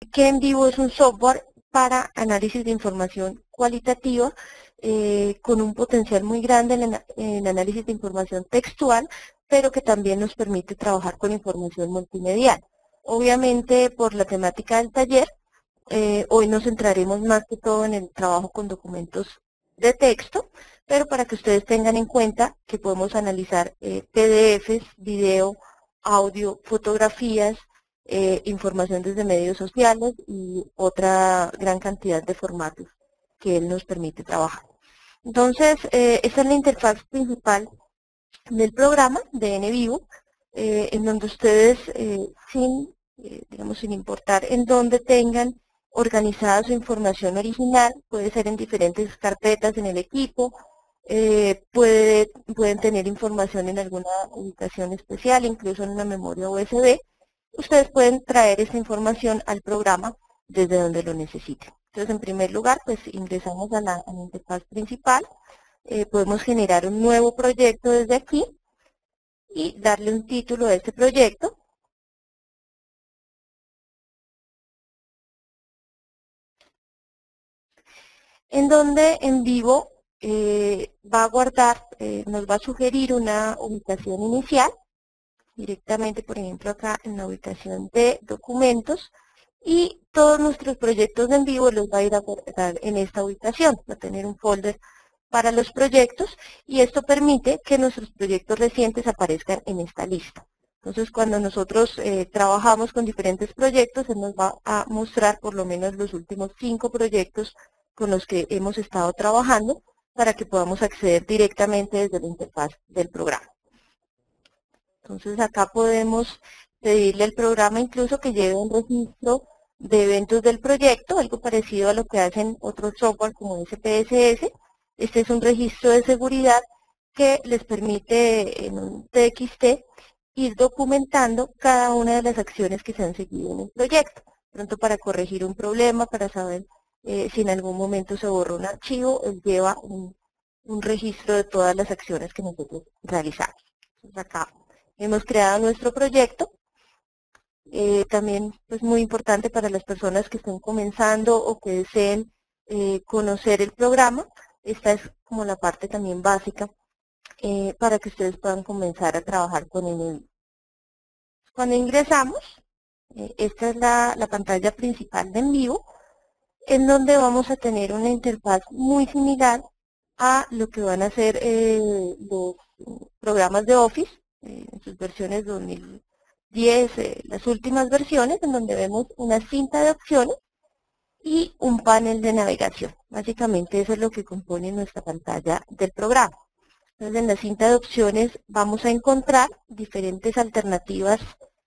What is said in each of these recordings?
que EnVivo es un software para análisis de información cualitativa con un potencial muy grande en análisis de información textual, pero que también nos permite trabajar con información multimedial. Obviamente, por la temática del taller, hoy nos centraremos más que todo en el trabajo con documentos de texto, pero para que ustedes tengan en cuenta que podemos analizar PDFs, video, audio, fotografías, información desde medios sociales y otra gran cantidad de formatos que él nos permite trabajar. Entonces, esta es la interfaz principal del programa de EnVivo, en donde ustedes, sin importar en dónde tengan organizada su información original, puede ser en diferentes carpetas en el equipo, pueden tener información en alguna ubicación especial, incluso en una memoria USB. Ustedes pueden traer esa información al programa desde donde lo necesiten. Entonces, en primer lugar, pues ingresamos a la interfaz principal. Podemos generar un nuevo proyecto desde aquí y darle un título a este proyecto. En donde EnVivo va a guardar, nos va a sugerir una ubicación inicial, directamente, por ejemplo, acá en la ubicación de documentos, y todos nuestros proyectos de EnVivo los va a ir a guardar en esta ubicación, va a tener un folder para los proyectos, y esto permite que nuestros proyectos recientes aparezcan en esta lista. Entonces, cuando nosotros trabajamos con diferentes proyectos, él nos va a mostrar por lo menos los últimos 5 proyectos con los que hemos estado trabajando para que podamos acceder directamente desde la interfaz del programa. Entonces, acá podemos pedirle al programa incluso que lleve un registro de eventos del proyecto, algo parecido a lo que hacen otros software como SPSS. Este es un registro de seguridad que les permite en un TXT ir documentando cada una de las acciones que se han seguido en el proyecto. Pronto, para corregir un problema, para saber si en algún momento se borró un archivo, él lleva un registro de todas las acciones que nosotros realizamos. Entonces, acá hemos creado nuestro proyecto. También es muy importante para las personas que estén comenzando o que deseen conocer el programa. Esta es como la parte también básica para que ustedes puedan comenzar a trabajar con él. Cuando ingresamos, esta es la pantalla principal de EnVivo, en donde vamos a tener una interfaz muy similar a lo que van a ser los programas de Office, en sus versiones 2010, las últimas versiones, en donde vemos una cinta de opciones y un panel de navegación. Básicamente eso es lo que compone nuestra pantalla del programa. Entonces, en la cinta de opciones vamos a encontrar diferentes alternativas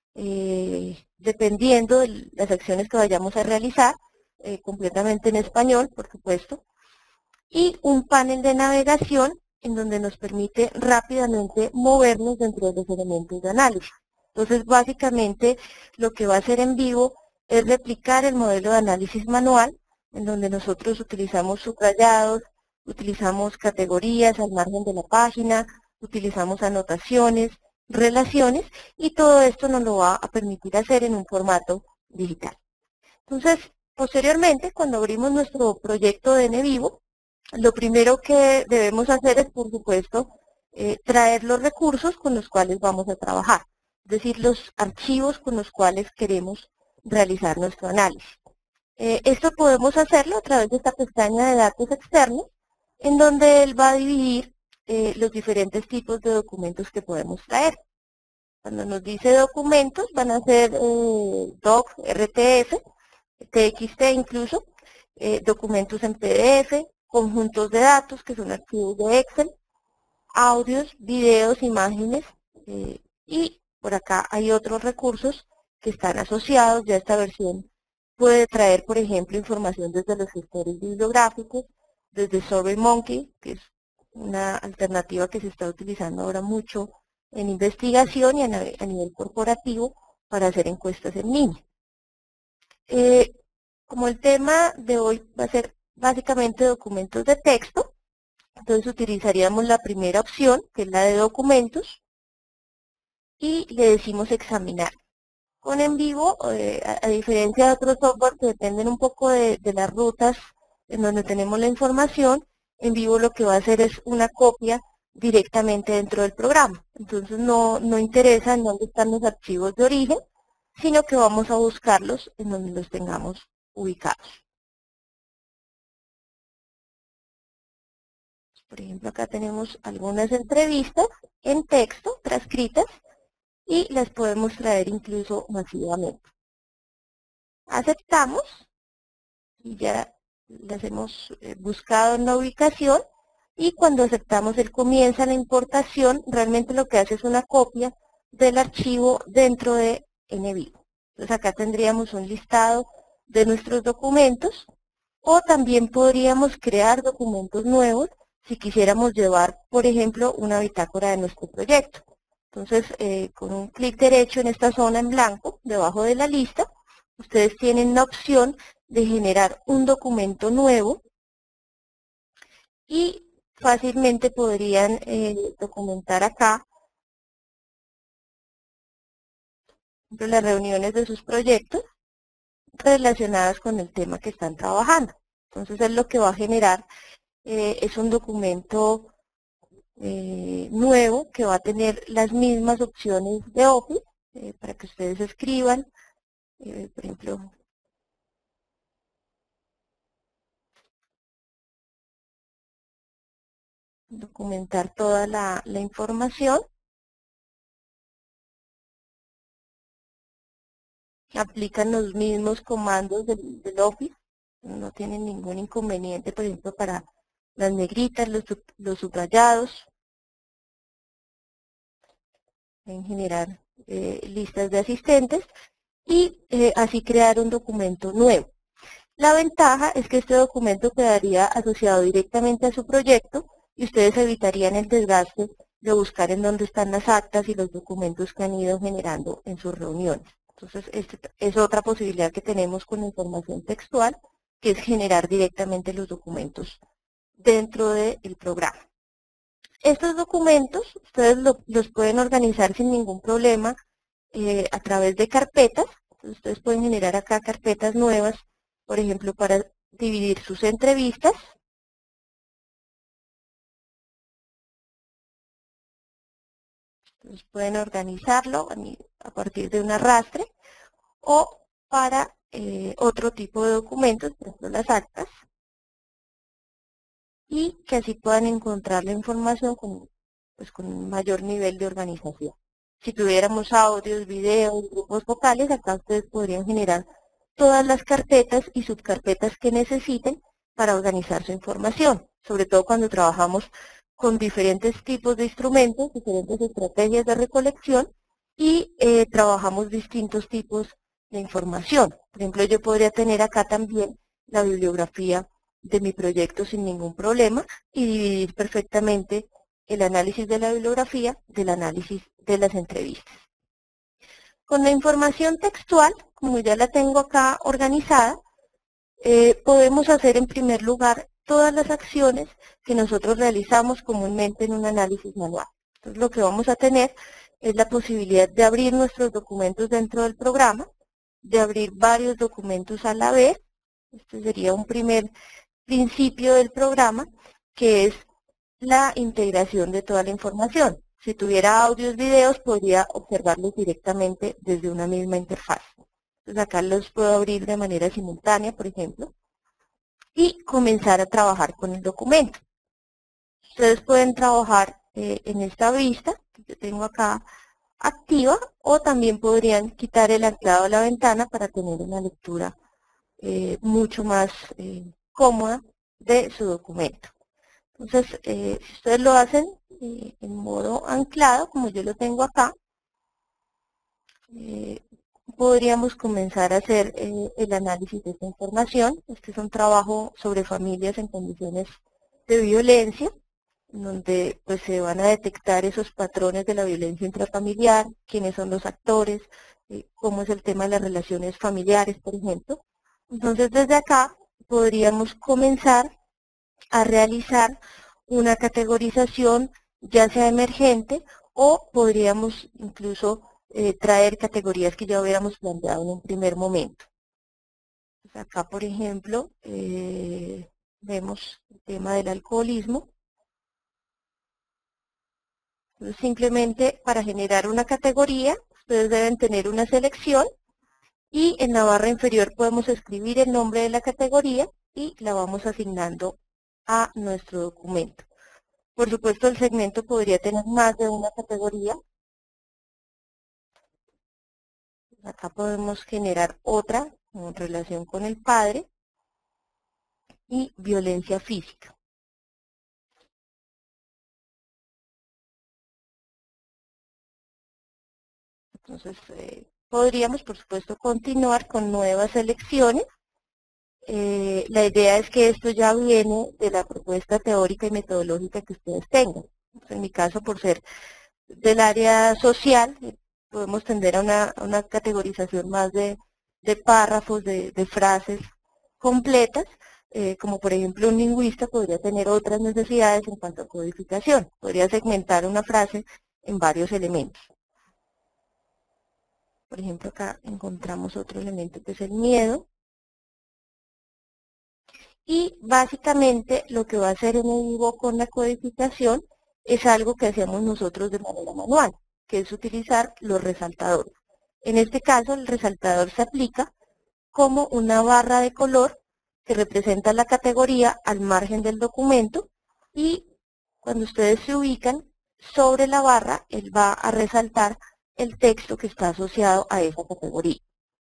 dependiendo de las acciones que vayamos a realizar, completamente en español, por supuesto, y un panel de navegación en donde nos permite rápidamente movernos dentro de los elementos de análisis. Entonces, básicamente, lo que va a hacer EnVivo es replicar el modelo de análisis manual, en donde nosotros utilizamos subrayados, utilizamos categorías al margen de la página, utilizamos anotaciones, relaciones, y todo esto nos lo va a permitir hacer en un formato digital. Entonces, posteriormente, cuando abrimos nuestro proyecto de EnVivo, lo primero que debemos hacer es, por supuesto, traer los recursos con los cuales vamos a trabajar, es decir, los archivos con los cuales queremos realizar nuestro análisis. Esto podemos hacerlo a través de esta pestaña de datos externos, en donde él va a dividir los diferentes tipos de documentos que podemos traer. Cuando nos dice documentos, van a ser doc, RTF, TXT incluso, documentos en PDF, conjuntos de datos, que son archivos de Excel, audios, videos, imágenes, y por acá hay otros recursos que están asociados. Ya esta versión puede traer, por ejemplo, información desde los gestores bibliográficos, desde SurveyMonkey, que es una alternativa que se está utilizando ahora mucho en investigación y a nivel corporativo para hacer encuestas en línea. Como el tema de hoy va a ser básicamente documentos de texto, entonces utilizaríamos la primera opción, que es la de documentos, y le decimos examinar. Con en vivo, a diferencia de otros software que dependen un poco de las rutas en donde tenemos la información, en vivo lo que va a hacer es una copia directamente dentro del programa. Entonces no interesa en dónde están los archivos de origen, sino que vamos a buscarlos en donde los tengamos ubicados. Por ejemplo, acá tenemos algunas entrevistas en texto, transcritas, y las podemos traer incluso masivamente. Aceptamos y ya las hemos buscado en la ubicación, y cuando aceptamos él comienza la importación. Realmente lo que hace es una copia del archivo dentro de NVivo. Entonces acá tendríamos un listado de nuestros documentos, o también podríamos crear documentos nuevos si quisiéramos llevar, por ejemplo, una bitácora de nuestro proyecto. Entonces, con un clic derecho en esta zona en blanco, debajo de la lista, ustedes tienen la opción de generar un documento nuevo y fácilmente podrían documentar acá las reuniones de sus proyectos relacionadas con el tema que están trabajando. Entonces, él lo que va a generar es un documento nuevo que va a tener las mismas opciones de Office para que ustedes escriban, por ejemplo, documentar toda la información. Aplican los mismos comandos del Office, no tienen ningún inconveniente, por ejemplo, para las negritas, los subrayados, en generar listas de asistentes y así crear un documento nuevo. La ventaja es que este documento quedaría asociado directamente a su proyecto y ustedes evitarían el desgaste de buscar en dónde están las actas y los documentos que han ido generando en sus reuniones. Entonces, esta es otra posibilidad que tenemos con la información textual, que es generar directamente los documentos dentro del programa. Estos documentos ustedes los pueden organizar sin ningún problema a través de carpetas. Entonces, ustedes pueden generar acá carpetas nuevas, por ejemplo, para dividir sus entrevistas. Entonces, pueden organizarlo a partir de un arrastre o para otro tipo de documentos, por ejemplo, las actas, y que así puedan encontrar la información con un mayor nivel de organización. Si tuviéramos audios, videos, grupos vocales, acá ustedes podrían generar todas las carpetas y subcarpetas que necesiten para organizar su información, sobre todo cuando trabajamos con diferentes tipos de instrumentos, diferentes estrategias de recolección y trabajamos distintos tipos de información. Por ejemplo, yo podría tener acá también la bibliografía de mi proyecto sin ningún problema y dividir perfectamente el análisis de la bibliografía del análisis de las entrevistas. Con la información textual, como ya la tengo acá organizada, podemos hacer en primer lugar todas las acciones que nosotros realizamos comúnmente en un análisis manual. Entonces, lo que vamos a tener es la posibilidad de abrir nuestros documentos dentro del programa, de abrir varios documentos a la vez. Este sería un primer principio del programa, que es la integración de toda la información. Si tuviera audios, videos, podría observarlos directamente desde una misma interfaz. Entonces acá los puedo abrir de manera simultánea, por ejemplo, y comenzar a trabajar con el documento. Ustedes pueden trabajar en esta vista que yo tengo acá activa, o también podrían quitar el anclado de la ventana para tener una lectura mucho más cómoda de su documento. Entonces, si ustedes lo hacen en modo anclado, como yo lo tengo acá, podríamos comenzar a hacer el análisis de esta información. Este es un trabajo sobre familias en condiciones de violencia, en donde pues, se van a detectar esos patrones de la violencia intrafamiliar, quiénes son los actores, cómo es el tema de las relaciones familiares, por ejemplo. Entonces, desde acá podríamos comenzar a realizar una categorización, ya sea emergente, o podríamos incluso traer categorías que ya hubiéramos planteado en un primer momento. Pues acá, por ejemplo, vemos el tema del alcoholismo. Entonces, simplemente para generar una categoría, ustedes deben tener una selección y en la barra inferior podemos escribir el nombre de la categoría y la vamos asignando a nuestro documento. Por supuesto, el segmento podría tener más de una categoría. Acá podemos generar otra en relación con el padre y violencia física. Entonces, podríamos, por supuesto, continuar con nuevas selecciones. La idea es que esto ya viene de la propuesta teórica y metodológica que ustedes tengan. En mi caso, por ser del área social, podemos tender a una categorización más de párrafos, de frases completas, como por ejemplo un lingüista podría tener otras necesidades en cuanto a codificación. Podría segmentar una frase en varios elementos. Por ejemplo, acá encontramos otro elemento que es el miedo. Y básicamente lo que va a hacer NVivo con la codificación es algo que hacemos nosotros de manera manual, que es utilizar los resaltadores. En este caso, el resaltador se aplica como una barra de color que representa la categoría al margen del documento y cuando ustedes se ubican sobre la barra, él va a resaltar el texto que está asociado a esa categoría.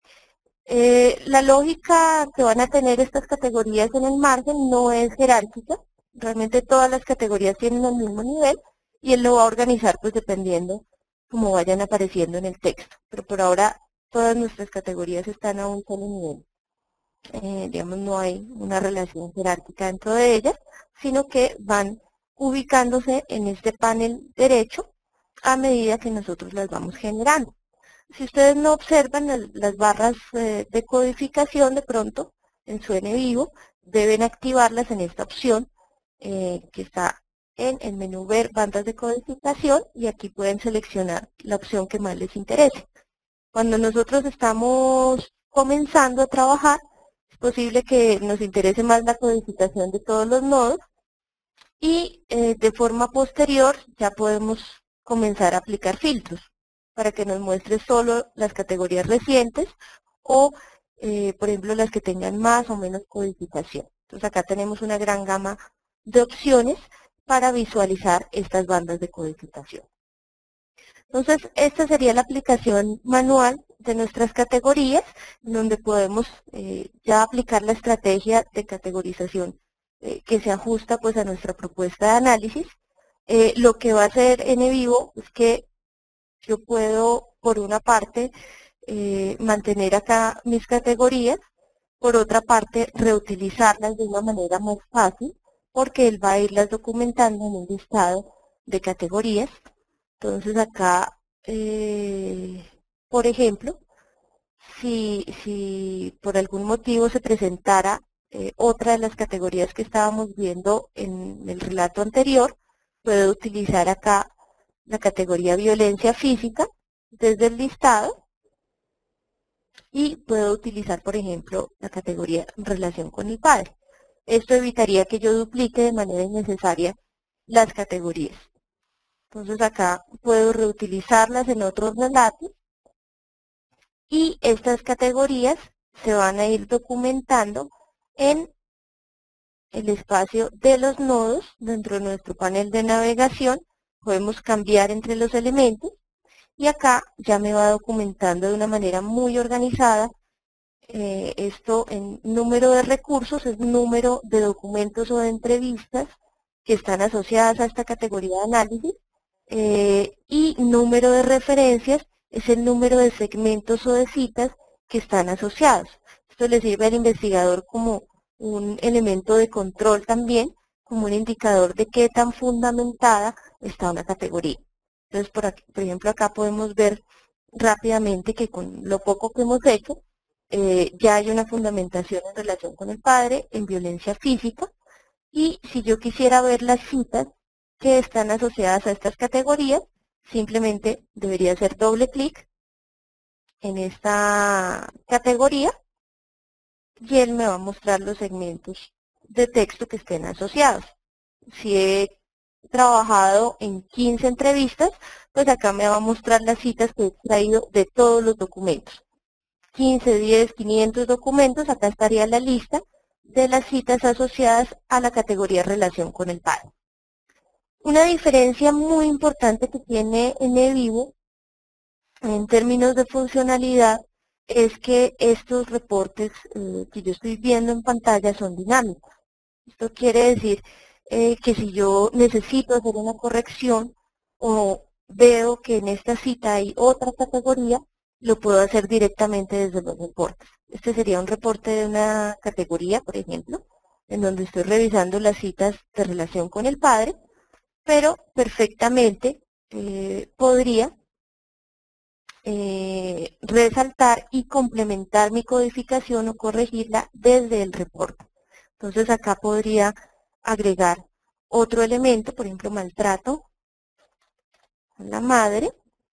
La lógica que van a tener estas categorías en el margen no es jerárquica, realmente todas las categorías tienen el mismo nivel y él lo va a organizar pues dependiendo cómo vayan apareciendo en el texto, pero por ahora todas nuestras categorías están a un solo nivel. Digamos, no hay una relación jerárquica dentro de ellas, sino que van ubicándose en este panel derecho a medida que nosotros las vamos generando. Si ustedes no observan las barras de codificación, de pronto, en su NVivo, deben activarlas en esta opción que está en el menú Ver bandas de codificación y aquí pueden seleccionar la opción que más les interese. Cuando nosotros estamos comenzando a trabajar, es posible que nos interese más la codificación de todos los nodos y de forma posterior ya podemos comenzar a aplicar filtros para que nos muestre solo las categorías recientes o, por ejemplo, las que tengan más o menos codificación. Entonces acá tenemos una gran gama de opciones para visualizar estas bandas de codificación. Entonces, esta sería la aplicación manual de nuestras categorías, donde podemos ya aplicar la estrategia de categorización que se ajusta pues a nuestra propuesta de análisis. Lo que va a hacer NVivo es que yo puedo, por una parte, mantener acá mis categorías, por otra parte, reutilizarlas de una manera más fácil, porque él va a irlas documentando en un listado de categorías. Entonces acá, por ejemplo, si por algún motivo se presentara otra de las categorías que estábamos viendo en el relato anterior, puedo utilizar acá la categoría violencia física desde el listado y puedo utilizar, por ejemplo, la categoría relación con el padre. Esto evitaría que yo duplique de manera innecesaria las categorías. Entonces acá puedo reutilizarlas en otros relatos y estas categorías se van a ir documentando en el espacio de los nodos dentro de nuestro panel de navegación. Podemos cambiar entre los elementos y acá ya me va documentando de una manera muy organizada. Esto en número de recursos es número de documentos o de entrevistas que están asociadas a esta categoría de análisis. Y número de referencias es el número de segmentos o de citas que están asociados. Esto le sirve al investigador como un elemento de control también, como un indicador de qué tan fundamentada está una categoría. Entonces, por ejemplo, acá podemos ver rápidamente que con lo poco que hemos hecho, ya hay una fundamentación en relación con el padre, en violencia física, y si yo quisiera ver las citas que están asociadas a estas categorías, simplemente debería hacer doble clic en esta categoría y él me va a mostrar los segmentos de texto que estén asociados. Si he trabajado en 15 entrevistas, pues acá me va a mostrar las citas que he extraído de todos los documentos. 15, 10, 500 documentos, acá estaría la lista de las citas asociadas a la categoría relación con el padre. Una diferencia muy importante que tiene NVivo en términos de funcionalidad es que estos reportes que yo estoy viendo en pantalla son dinámicos. Esto quiere decir que si yo necesito hacer una corrección o veo que en esta cita hay otra categoría, lo puedo hacer directamente desde los reportes. Este sería un reporte de una categoría, por ejemplo, en donde estoy revisando las citas de relación con el padre, pero perfectamente podría resaltar y complementar mi codificación o corregirla desde el reporte. Entonces acá podría agregar otro elemento, por ejemplo, maltrato a la madre,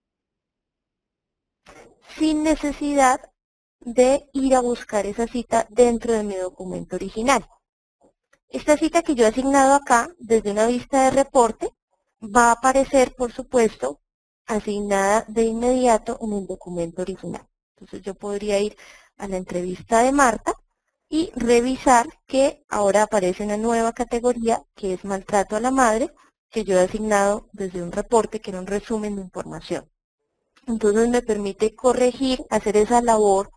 sin necesidad de ir a buscar esa cita dentro de mi documento original. Esta cita que yo he asignado acá, desde una vista de reporte, va a aparecer, por supuesto, asignada de inmediato en el documento original. Entonces yo podría ir a la entrevista de Marta y revisar que ahora aparece una nueva categoría que es maltrato a la madre, que yo he asignado desde un reporte que era un resumen de información. Entonces me permite corregir, hacer esa labor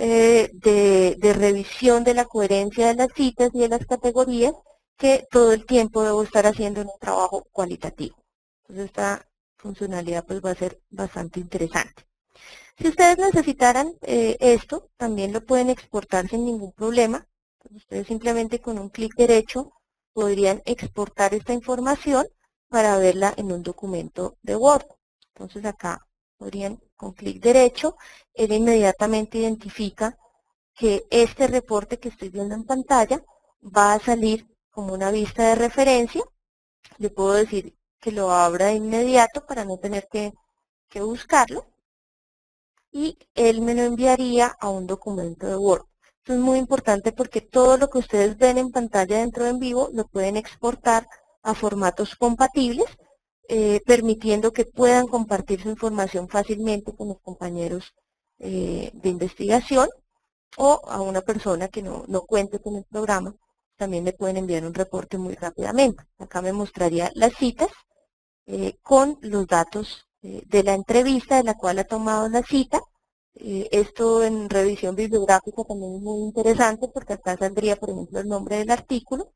de revisión de la coherencia de las citas y de las categorías que todo el tiempo debo estar haciendo en un trabajo cualitativo. Entonces esta funcionalidad pues va a ser bastante interesante. Si ustedes necesitaran esto, también lo pueden exportar sin ningún problema. Entonces, ustedes simplemente con un clic derecho podrían exportar esta información para verla en un documento de Word. Entonces acá podrían con clic derecho, él inmediatamente identifica que este reporte que estoy viendo en pantalla va a salir como una vista de referencia. Le puedo decir que lo abra de inmediato para no tener que buscarlo. Y él me lo enviaría a un documento de Word. Esto es muy importante porque todo lo que ustedes ven en pantalla dentro de NVivo lo pueden exportar a formatos compatibles, permitiendo que puedan compartir su información fácilmente con los compañeros de investigación o a una persona que no cuente con el programa. También le pueden enviar un reporte muy rápidamente. Acá me mostraría las citas con los datos de la entrevista de la cual ha tomado la cita. Esto en revisión bibliográfica también es muy interesante porque acá saldría, por ejemplo, el nombre del artículo,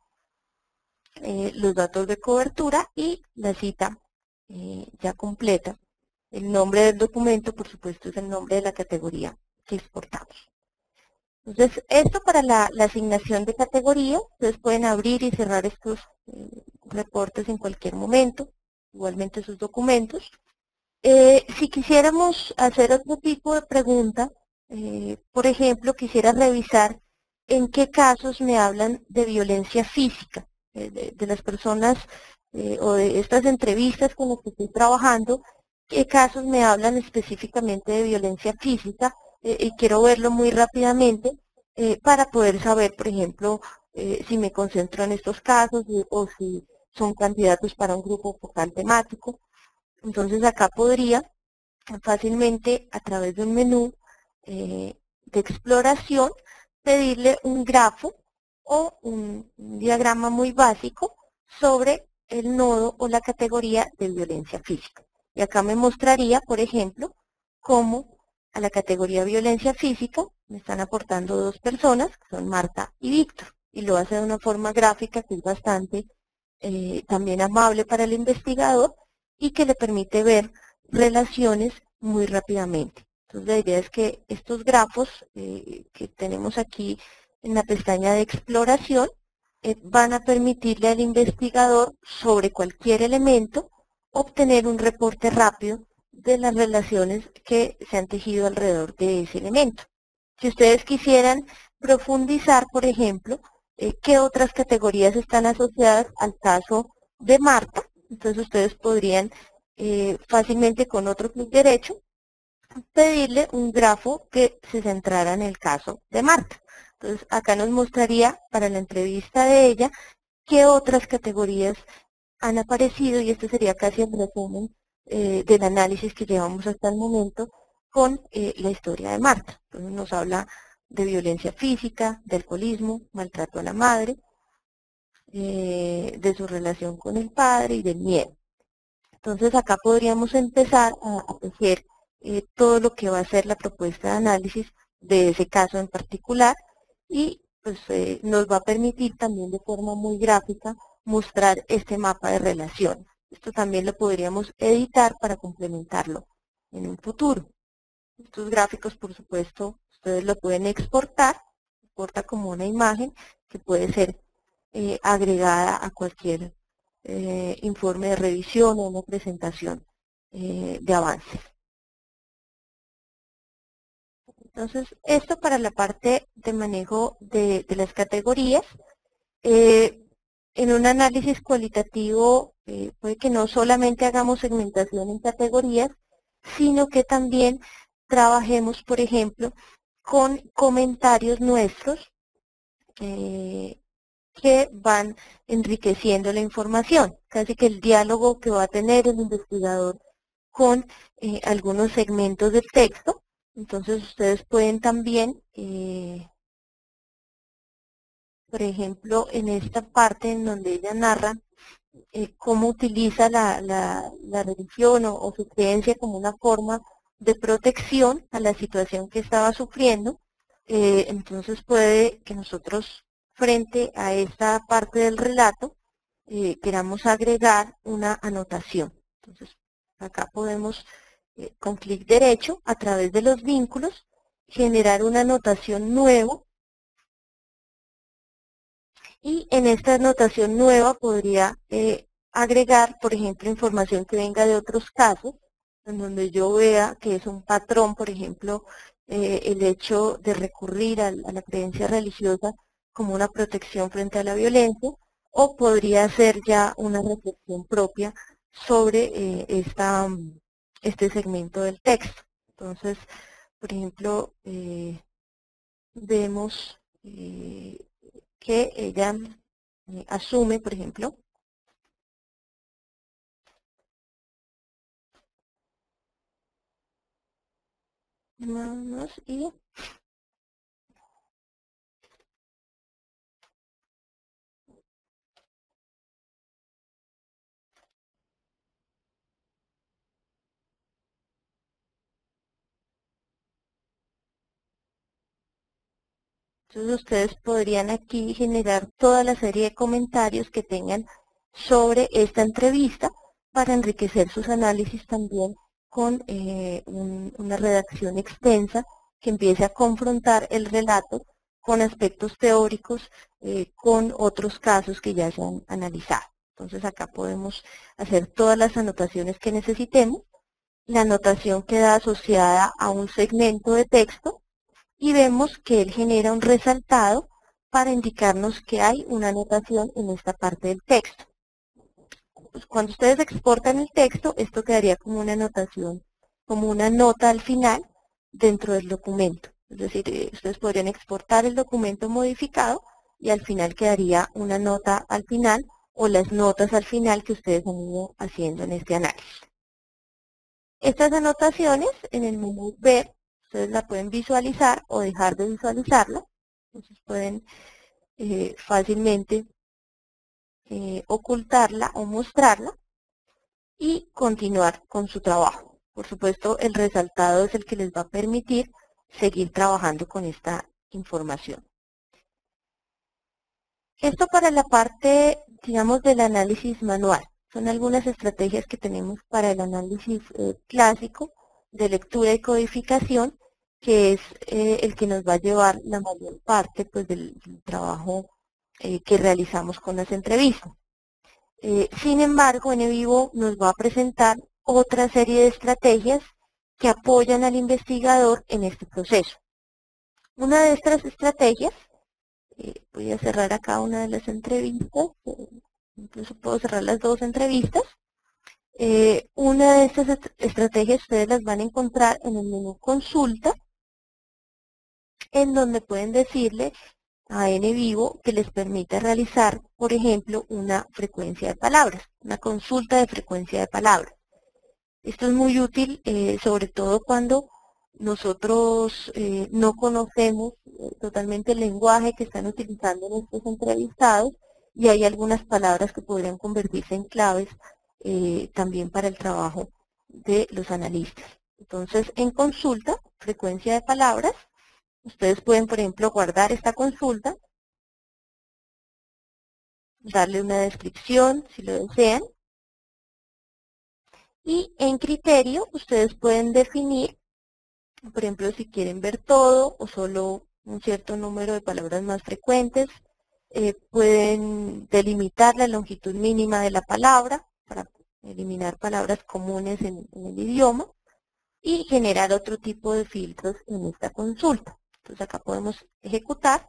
los datos de cobertura y la cita ya completa. El nombre del documento, por supuesto, es el nombre de la categoría que exportamos. Entonces, esto para la asignación de categoría, ustedes pueden abrir y cerrar estos reportes en cualquier momento, igualmente sus documentos. Si quisiéramos hacer otro tipo de pregunta, por ejemplo, quisiera revisar en qué casos me hablan de violencia física, de las personas o de estas entrevistas con las que estoy trabajando, qué casos me hablan específicamente de violencia física, y quiero verlo muy rápidamente para poder saber, por ejemplo, si me concentro en estos casos o si son candidatos para un grupo focal temático. Entonces acá podría fácilmente a través de un menú de exploración pedirle un grafo o un diagrama muy básico sobre el nodo o la categoría de violencia física. Y acá me mostraría, por ejemplo, cómo a la categoría violencia física me están aportando dos personas, que son Marta y Víctor. Y lo hace de una forma gráfica que es bastante también amable para el investigador y que le permite ver relaciones muy rápidamente. Entonces la idea es que estos grafos que tenemos aquí en la pestaña de exploración van a permitirle al investigador sobre cualquier elemento obtener un reporte rápido de las relaciones que se han tejido alrededor de ese elemento. Si ustedes quisieran profundizar, por ejemplo, qué otras categorías están asociadas al caso de Marta, entonces ustedes podrían fácilmente con otro clic derecho pedirle un grafo que se centrara en el caso de Marta. Entonces, acá nos mostraría para la entrevista de ella qué otras categorías han aparecido, y este sería casi el resumen del análisis que llevamos hasta el momento con la historia de Marta. Entonces nos habla de violencia física, de alcoholismo, maltrato a la madre, de su relación con el padre y del miedo. Entonces acá podríamos empezar a tejer todo lo que va a ser la propuesta de análisis de ese caso en particular, y pues nos va a permitir también de forma muy gráfica mostrar este mapa de relaciones. Esto también lo podríamos editar para complementarlo en un futuro. Estos gráficos, por supuesto, ustedes lo pueden exporta como una imagen que puede ser agregada a cualquier informe de revisión o una presentación de avances. Entonces, esto para la parte de manejo de las categorías. En un análisis cualitativo puede que no solamente hagamos segmentación en categorías, sino que también trabajemos, por ejemplo, con comentarios nuestros que van enriqueciendo la información. Casi que el diálogo que va a tener el investigador con algunos segmentos del texto. Entonces ustedes pueden también, por ejemplo, en esta parte en donde ella narra cómo utiliza la religión o su creencia como una forma de protección a la situación que estaba sufriendo, entonces puede que nosotros frente a esta parte del relato queramos agregar una anotación. Entonces acá podemos con clic derecho a través de los vínculos generar una anotación nueva, y en esta anotación nueva podría agregar, por ejemplo, información que venga de otros casos, en donde yo vea que es un patrón, por ejemplo, el hecho de recurrir a la creencia religiosa como una protección frente a la violencia, o podría ser ya una reflexión propia sobre este segmento del texto. Entonces, por ejemplo, vemos que ella asume, por ejemplo, y entonces ustedes podrían aquí generar toda la serie de comentarios que tengan sobre esta entrevista para enriquecer sus análisis también con una redacción extensa que empiece a confrontar el relato con aspectos teóricos, con otros casos que ya se han analizado. Entonces acá podemos hacer todas las anotaciones que necesitemos. La anotación queda asociada a un segmento de texto y vemos que él genera un resaltado para indicarnos que hay una anotación en esta parte del texto. Pues cuando ustedes exportan el texto, esto quedaría como una anotación, como una nota al final dentro del documento. Es decir, ustedes podrían exportar el documento modificado y al final quedaría una nota al final o las notas al final que ustedes han ido haciendo en este análisis. Estas anotaciones en el menú Ver, ustedes la pueden visualizar o dejar de visualizarla. Entonces pueden fácilmente ocultarla o mostrarla y continuar con su trabajo. Por supuesto, el resaltado es el que les va a permitir seguir trabajando con esta información. Esto para la parte, digamos, del análisis manual. Son algunas estrategias que tenemos para el análisis clásico de lectura y codificación, que es el que nos va a llevar la mayor parte pues, del trabajo que realizamos con las entrevistas. Sin embargo, NVivo nos va a presentar otra serie de estrategias que apoyan al investigador en este proceso. Una de estas estrategias, voy a cerrar acá una de las entrevistas, incluso puedo cerrar las dos entrevistas, Una de estas estrategias ustedes las van a encontrar en el menú Consulta, en donde pueden decirle a NVivo que les permita realizar, por ejemplo, una frecuencia de palabras, una consulta de frecuencia de palabras. Esto es muy útil, sobre todo cuando nosotros no conocemos totalmente el lenguaje que están utilizando nuestros entrevistados y hay algunas palabras que podrían convertirse en claves también para el trabajo de los analistas. Entonces, en consulta, frecuencia de palabras, ustedes pueden, por ejemplo, guardar esta consulta, darle una descripción si lo desean, y en criterio ustedes pueden definir, por ejemplo, si quieren ver todo o solo un cierto número de palabras más frecuentes, pueden delimitar la longitud mínima de la palabra para eliminar palabras comunes en el idioma y generar otro tipo de filtros en esta consulta. Entonces acá podemos ejecutar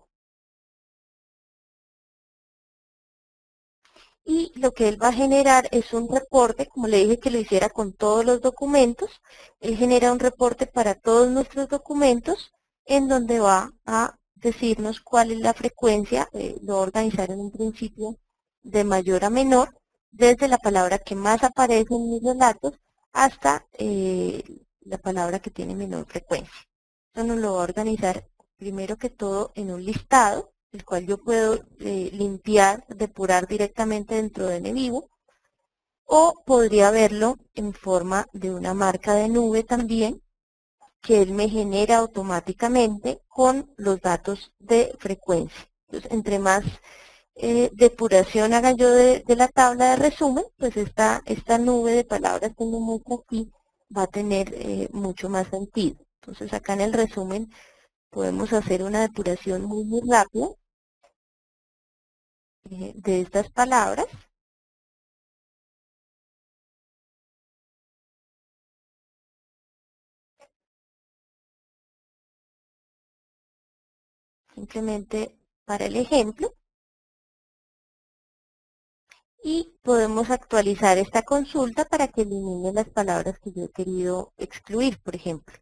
y lo que él va a generar es un reporte, como le dije que lo hiciera con todos los documentos, él genera un reporte para todos nuestros documentos en donde va a decirnos cuál es la frecuencia, lo va a organizar en un principio de mayor a menor, desde la palabra que más aparece en mis relatos hasta la palabra que tiene menor frecuencia. Esto nos lo va a organizar primero que todo en un listado, el cual yo puedo limpiar, depurar directamente dentro de NVivo, o podría verlo en forma de una marca de nube también, que él me genera automáticamente con los datos de frecuencia. Entonces, entre más depuración haga yo de la tabla de resumen, pues esta nube de palabras que me muestra aquí va a tener mucho más sentido. Entonces, acá en el resumen podemos hacer una depuración muy rápida de estas palabras. Simplemente para el ejemplo. Y podemos actualizar esta consulta para que elimine las palabras que yo he querido excluir, por ejemplo.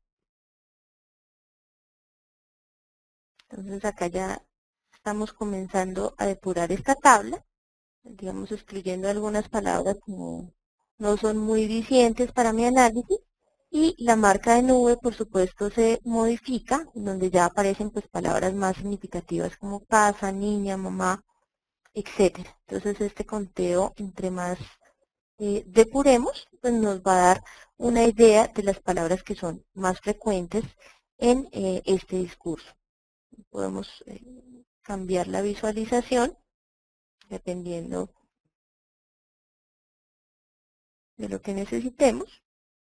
Entonces acá ya estamos comenzando a depurar esta tabla, digamos excluyendo algunas palabras que no son muy dicientes para mi análisis. Y la marca de nube, por supuesto, se modifica, donde ya aparecen pues palabras más significativas como casa, niña, mamá, etcétera. Entonces este conteo, entre más depuremos, pues nos va a dar una idea de las palabras que son más frecuentes en este discurso. Podemos cambiar la visualización dependiendo de lo que necesitemos.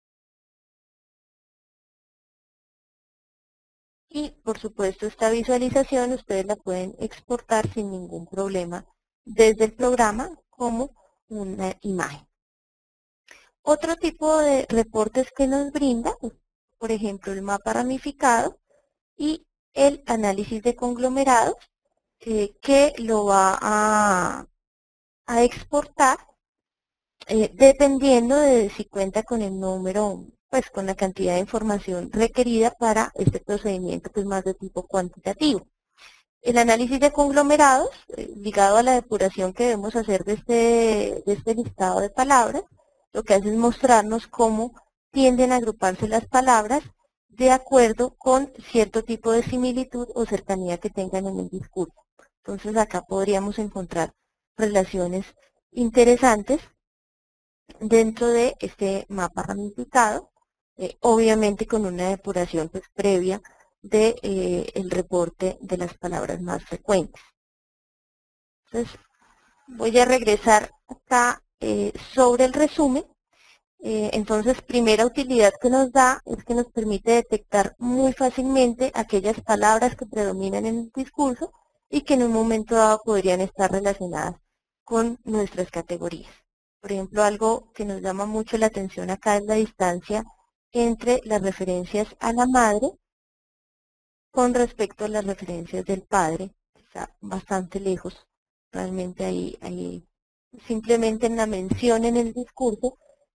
Y por supuesto esta visualización ustedes la pueden exportar sin ningún problema desde el programa como una imagen. Otro tipo de reportes que nos brinda, por ejemplo, el mapa ramificado y el análisis de conglomerados, que lo va a exportar dependiendo de si cuenta con el número, pues con la cantidad de información requerida para este procedimiento que es más de tipo cuantitativo. El análisis de conglomerados, ligado a la depuración que debemos hacer de este listado de palabras, lo que hace es mostrarnos cómo tienden a agruparse las palabras de acuerdo con cierto tipo de similitud o cercanía que tengan en el discurso. Entonces acá podríamos encontrar relaciones interesantes dentro de este mapa ramificado, obviamente con una depuración pues, previa de el reporte de las palabras más frecuentes. Entonces, voy a regresar acá sobre el resumen. Entonces, primera utilidad que nos da es que nos permite detectar muy fácilmente aquellas palabras que predominan en el discurso y que en un momento dado podrían estar relacionadas con nuestras categorías. Por ejemplo, algo que nos llama mucho la atención acá es la distancia entre las referencias a la madre con respecto a las referencias del padre. Está bastante lejos. Realmente ahí simplemente en la mención en el discurso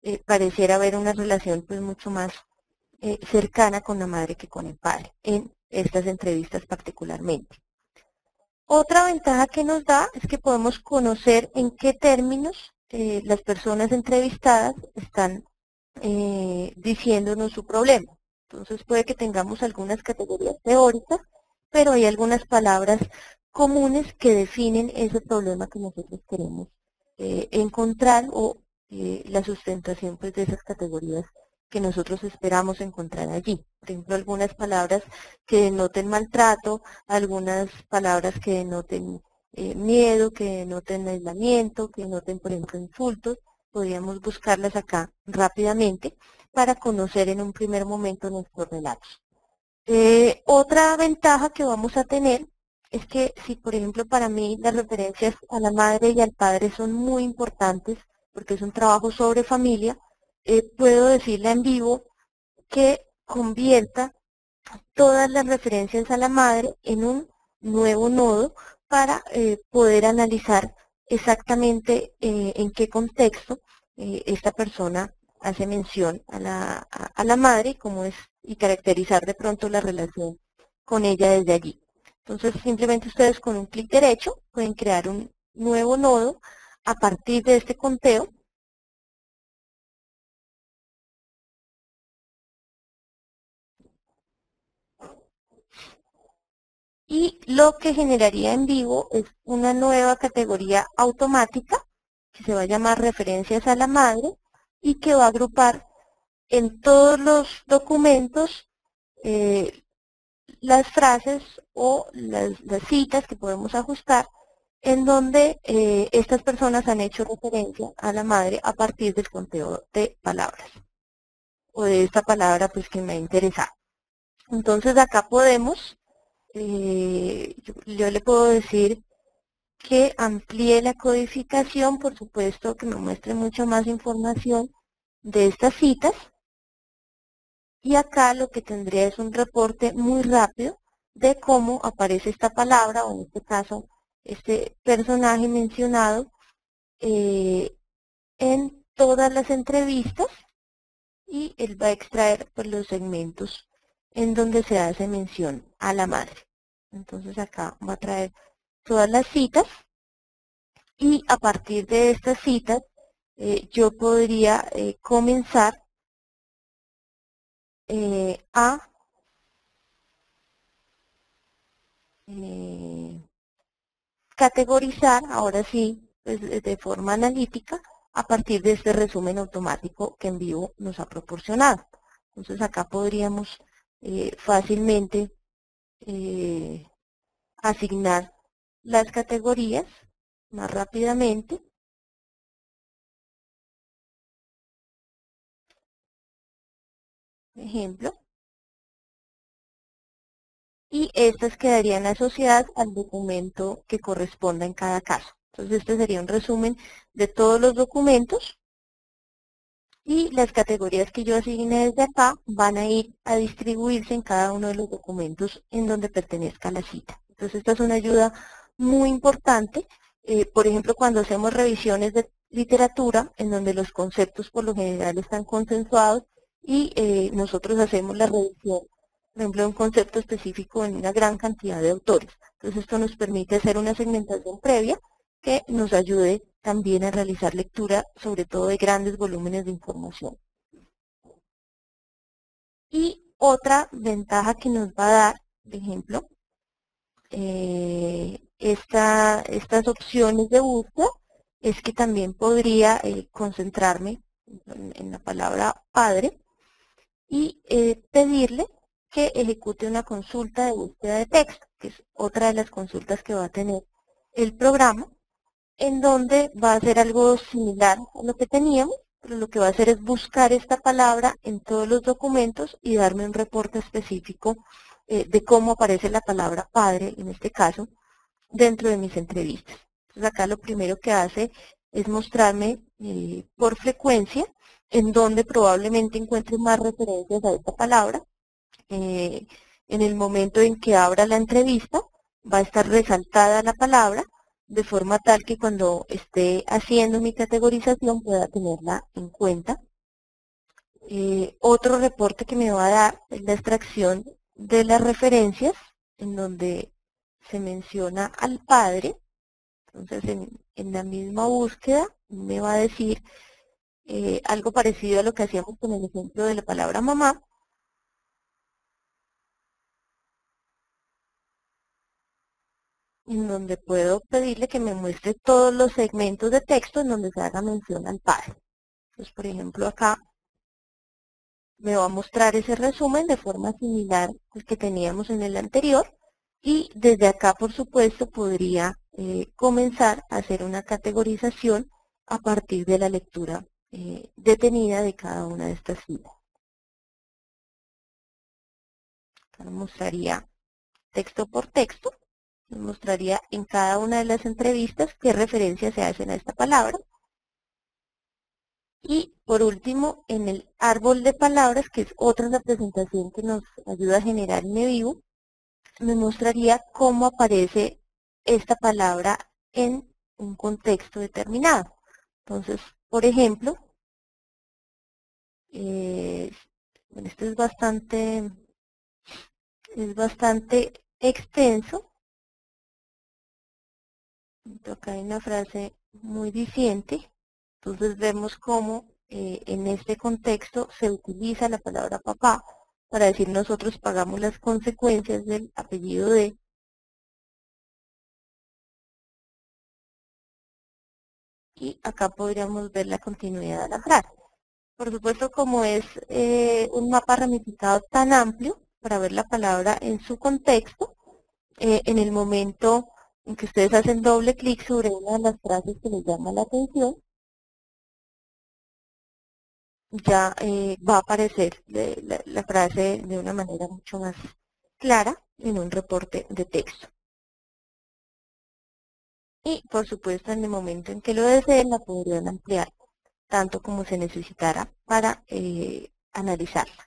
pareciera haber una relación pues mucho más cercana con la madre que con el padre, en estas entrevistas particularmente. Otra ventaja que nos da es que podemos conocer en qué términos las personas entrevistadas están diciéndonos su problema. Entonces puede que tengamos algunas categorías teóricas, pero hay algunas palabras comunes que definen ese problema que nosotros queremos encontrar o la sustentación pues, de esas categorías que nosotros esperamos encontrar allí. Por ejemplo, algunas palabras que denoten maltrato, algunas palabras que denoten miedo, que denoten aislamiento, que denoten, por ejemplo, insultos. Podríamos buscarlas acá rápidamente para conocer en un primer momento nuestros relatos. Otra ventaja que vamos a tener es que si, por ejemplo, para mí las referencias a la madre y al padre son muy importantes, porque es un trabajo sobre familia, puedo decirle en vivo que convierta todas las referencias a la madre en un nuevo nodo para poder analizar exactamente en qué contexto esta persona hace mención a la madre cómo es, y caracterizar de pronto la relación con ella desde allí. Entonces simplemente ustedes con un clic derecho pueden crear un nuevo nodo a partir de este conteo. Y lo que generaría en vivo es una nueva categoría automática que se va a llamar referencias a la madre y que va a agrupar en todos los documentos las frases o las citas que podemos ajustar en donde estas personas han hecho referencia a la madre a partir del conteo de palabras o de esta palabra pues que me ha interesado. Entonces acá podemos, yo le puedo decir que amplíe la codificación, por supuesto que me muestre mucha más información de estas citas. Y acá lo que tendría es un reporte muy rápido de cómo aparece esta palabra, o en este caso, este personaje mencionado en todas las entrevistas, y él va a extraer pues, los segmentos en donde se hace mención a la madre. Entonces acá va a traer todas las citas y a partir de estas citas yo podría comenzar a categorizar, ahora sí, pues, de forma analítica, a partir de este resumen automático que Envivo nos ha proporcionado. Entonces acá podríamos fácilmente asignar las categorías más rápidamente. Ejemplo. Y estas quedarían asociadas al documento que corresponda en cada caso. Entonces este sería un resumen de todos los documentos y las categorías que yo asigne desde acá van a ir a distribuirse en cada uno de los documentos en donde pertenezca la cita. Entonces esta es una ayuda muy importante, por ejemplo cuando hacemos revisiones de literatura en donde los conceptos por lo general están consensuados y nosotros hacemos la revisión, por ejemplo, de un concepto específico en una gran cantidad de autores. Entonces esto nos permite hacer una segmentación previa que nos ayude también a realizar lectura, sobre todo de grandes volúmenes de información. Y otra ventaja que nos va a dar, por ejemplo, estas opciones de búsqueda, es que también podría concentrarme en la palabra padre y pedirle que ejecute una consulta de búsqueda de texto, que es otra de las consultas que va a tener el programa, en donde va a hacer algo similar a lo que teníamos, pero lo que va a hacer es buscar esta palabra en todos los documentos y darme un reporte específico de cómo aparece la palabra padre, en este caso, dentro de mis entrevistas. Entonces acá lo primero que hace es mostrarme por frecuencia en donde probablemente encuentre más referencias a esta palabra. En el momento en que abra la entrevista, va a estar resaltada la palabra, de forma tal que cuando esté haciendo mi categorización pueda tenerla en cuenta Otro reporte que me va a dar es la extracción de las referencias, en donde se menciona al padre. Entonces, en la misma búsqueda me va a decir algo parecido a lo que hacíamos con el ejemplo de la palabra mamá, en donde puedo pedirle que me muestre todos los segmentos de texto en donde se haga mención al padre. Entonces, por ejemplo, acá me va a mostrar ese resumen de forma similar al que teníamos en el anterior, y desde acá, por supuesto, podría comenzar a hacer una categorización a partir de la lectura detenida de cada una de estas filas. Acá nos mostraría texto por texto, nos mostraría en cada una de las entrevistas qué referencias se hacen a esta palabra. Y por último, en el árbol de palabras, que es otra representación que nos ayuda a generar en eVivo, me mostraría cómo aparece esta palabra en un contexto determinado. Entonces, por ejemplo, bueno, esto es bastante extenso. Acá hay una frase muy diciente. Entonces vemos cómo en este contexto se utiliza la palabra papá para decir nosotros pagamos las consecuencias del apellido de. Y acá podríamos ver la continuidad de la frase. Por supuesto, como es un mapa ramificado tan amplio para ver la palabra en su contexto, en el momento en que ustedes hacen doble clic sobre una de las frases que les llama la atención, ya va a aparecer la frase de una manera mucho más clara en un reporte de texto. Y, por supuesto, en el momento en que lo deseen, la podrían ampliar tanto como se necesitara para analizarla.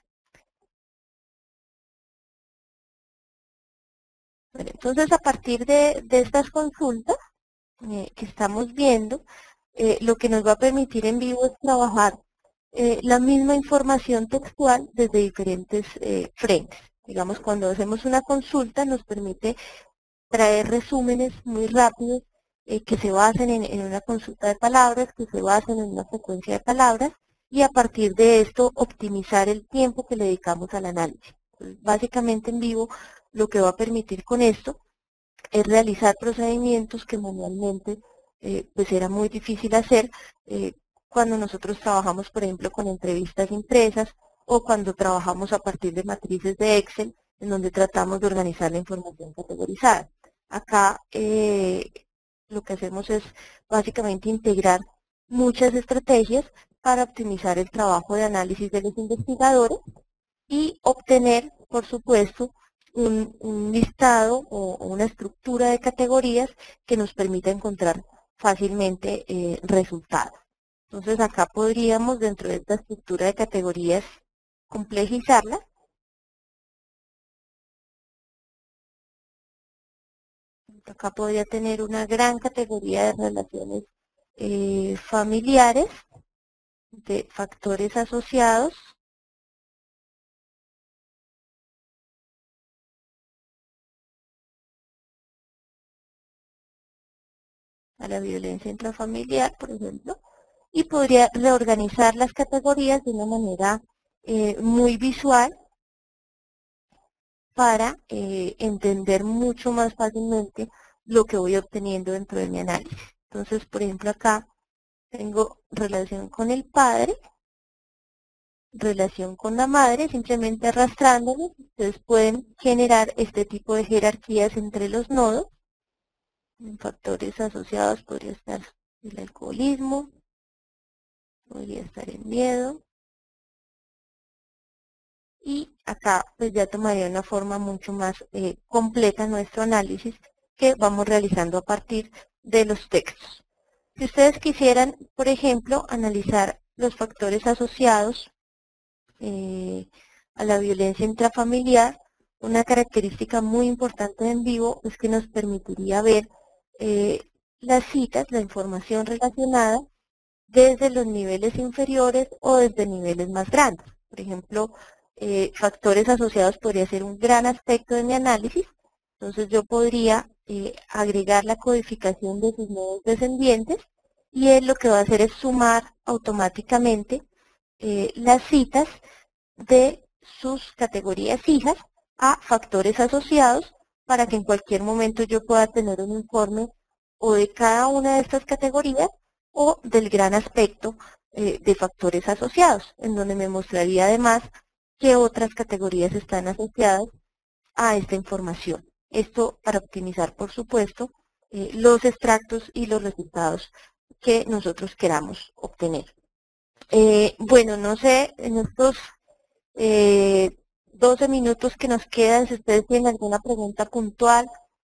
Bueno, entonces, a partir de estas consultas que estamos viendo, lo que nos va a permitir en vivo es trabajar la misma información textual desde diferentes frentes. Digamos, cuando hacemos una consulta nos permite traer resúmenes muy rápidos que se basen en una consulta de palabras, que se basen en una secuencia de palabras, y a partir de esto optimizar el tiempo que le dedicamos al análisis. Entonces, básicamente en vivo lo que va a permitir con esto es realizar procedimientos que manualmente pues era muy difícil hacer cuando nosotros trabajamos, por ejemplo, con entrevistas impresas o cuando trabajamos a partir de matrices de Excel, en donde tratamos de organizar la información categorizada. Acá lo que hacemos es básicamente integrar muchas estrategias para optimizar el trabajo de análisis de los investigadores y obtener, por supuesto, un listado o una estructura de categorías que nos permita encontrar fácilmente resultados. Entonces acá podríamos, dentro de esta estructura de categorías, complejizarla. Acá podría tener una gran categoría de relaciones familiares, de factores asociados a la violencia intrafamiliar, por ejemplo, y podría reorganizar las categorías de una manera muy visual para entender mucho más fácilmente lo que voy obteniendo dentro de mi análisis. Entonces, por ejemplo, acá tengo relación con el padre, relación con la madre, simplemente arrastrándolos. Ustedes pueden generar este tipo de jerarquías entre los nodos. En factores asociados podría estar el alcoholismo, podría estar el miedo. Y acá pues ya tomaría una forma mucho más completa nuestro análisis que vamos realizando a partir de los textos. Si ustedes quisieran, por ejemplo, analizar los factores asociados a la violencia intrafamiliar, una característica muy importante en vivo es que nos permitiría ver las citas, la información relacionada desde los niveles inferiores o desde niveles más grandes. Por ejemplo, factores asociados podría ser un gran aspecto de mi análisis. Entonces yo podría agregar la codificación de sus nodos descendientes y él lo que va a hacer es sumar automáticamente las citas de sus categorías hijas a factores asociados para que en cualquier momento yo pueda tener un informe o de cada una de estas categorías o del gran aspecto de factores asociados, en donde me mostraría además qué otras categorías están asociadas a esta información. Esto para optimizar, por supuesto, los extractos y los resultados que nosotros queramos obtener. Bueno, no sé, en estos 12 minutos que nos quedan, si ustedes tienen alguna pregunta puntual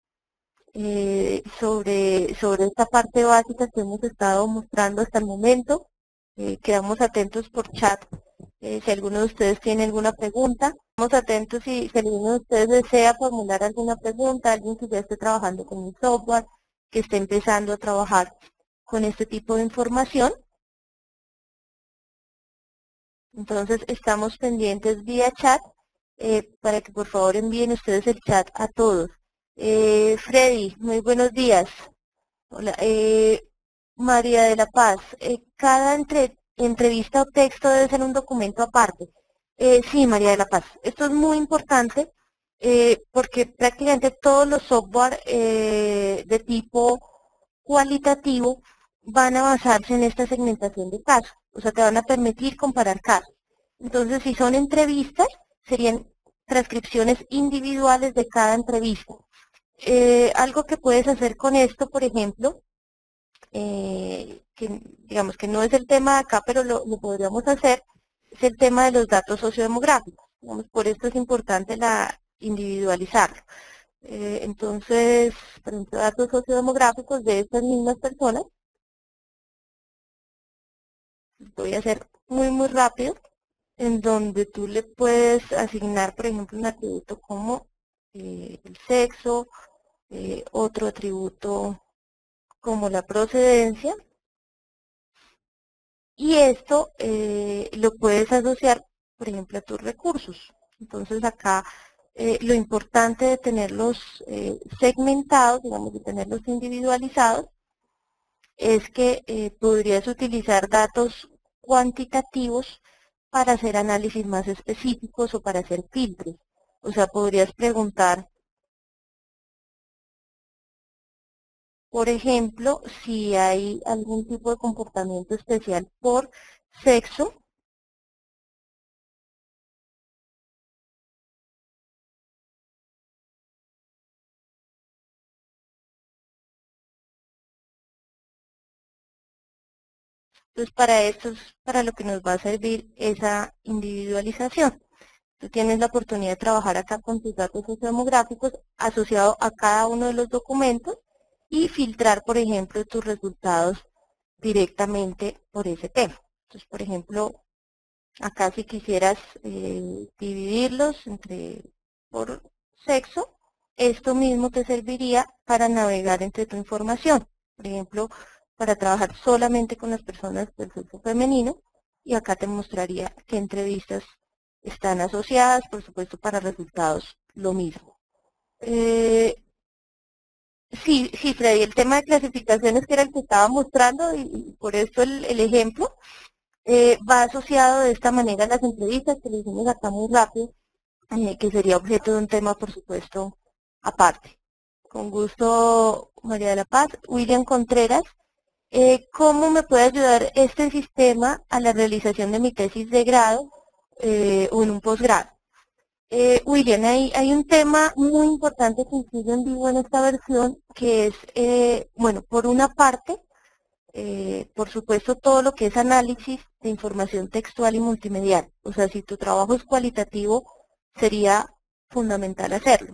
sobre esta parte básica que hemos estado mostrando hasta el momento. Quedamos atentos por chat si alguno de ustedes tiene alguna pregunta. Estamos atentos si alguno de ustedes desea formular alguna pregunta, alguien que ya esté trabajando con un software, que esté empezando a trabajar con este tipo de información. Entonces estamos pendientes vía chat para que por favor envíen ustedes el chat a todos. Freddy, muy buenos días. Hola. María de la Paz, cada entrevista o texto debe ser un documento aparte. Sí, María de la Paz, esto es muy importante porque prácticamente todos los software de tipo cualitativo van a basarse en esta segmentación de casos, o sea, te van a permitir comparar casos. Entonces, si son entrevistas, serían transcripciones individuales de cada entrevista. Algo que puedes hacer con esto, por ejemplo, que digamos que no es el tema de acá, pero lo podríamos hacer, es el tema de los datos sociodemográficos. Digamos, por esto es importante individualizarlo. Entonces, por ejemplo, datos sociodemográficos de estas mismas personas, voy a hacer muy rápido, en donde tú le puedes asignar, por ejemplo, un atributo como el sexo, otro atributo como la procedencia, y esto lo puedes asociar, por ejemplo, a tus recursos. Entonces acá lo importante de tenerlos segmentados, digamos, de tenerlos individualizados, es que podrías utilizar datos cuantitativos para hacer análisis más específicos o para hacer filtros. O sea, podrías preguntar, por ejemplo, si hay algún tipo de comportamiento especial por sexo. Entonces, para esto es para lo que nos va a servir esa individualización. Tú tienes la oportunidad de trabajar acá con tus datos sociodemográficos asociados a cada uno de los documentos y filtrar, por ejemplo, tus resultados directamente por ese tema. Entonces, por ejemplo, acá si quisieras dividirlos por sexo, esto mismo te serviría para navegar entre tu información. Por ejemplo, para trabajar solamente con las personas del sexo femenino, y acá te mostraría qué entrevistas están asociadas, por supuesto para resultados lo mismo. Sí, Freddy, el tema de clasificaciones que era el que estaba mostrando y por eso el ejemplo va asociado de esta manera a las entrevistas que le hicimos acá muy rápido, que sería objeto de un tema, por supuesto, aparte. Con gusto, María de la Paz. William Contreras, ¿cómo me puede ayudar este sistema a la realización de mi tesis de grado o en un posgrado? William, hay un tema muy importante que incluye en vivo en esta versión, que es, bueno, por una parte, por supuesto, todo lo que es análisis de información textual y multimedial. O sea, si tu trabajo es cualitativo, sería fundamental hacerlo.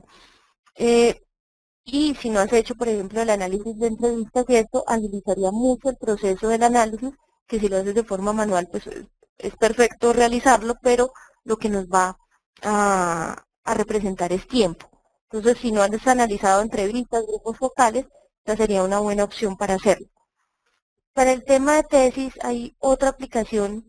Y si no has hecho, por ejemplo, el análisis de entrevistas y esto, agilizaría mucho el proceso del análisis, que si lo haces de forma manual, pues es perfecto realizarlo, pero lo que nos va a representar es tiempo. Entonces, si no has analizado entrevistas, grupos focales, esta sería una buena opción para hacerlo. Para el tema de tesis hay otra aplicación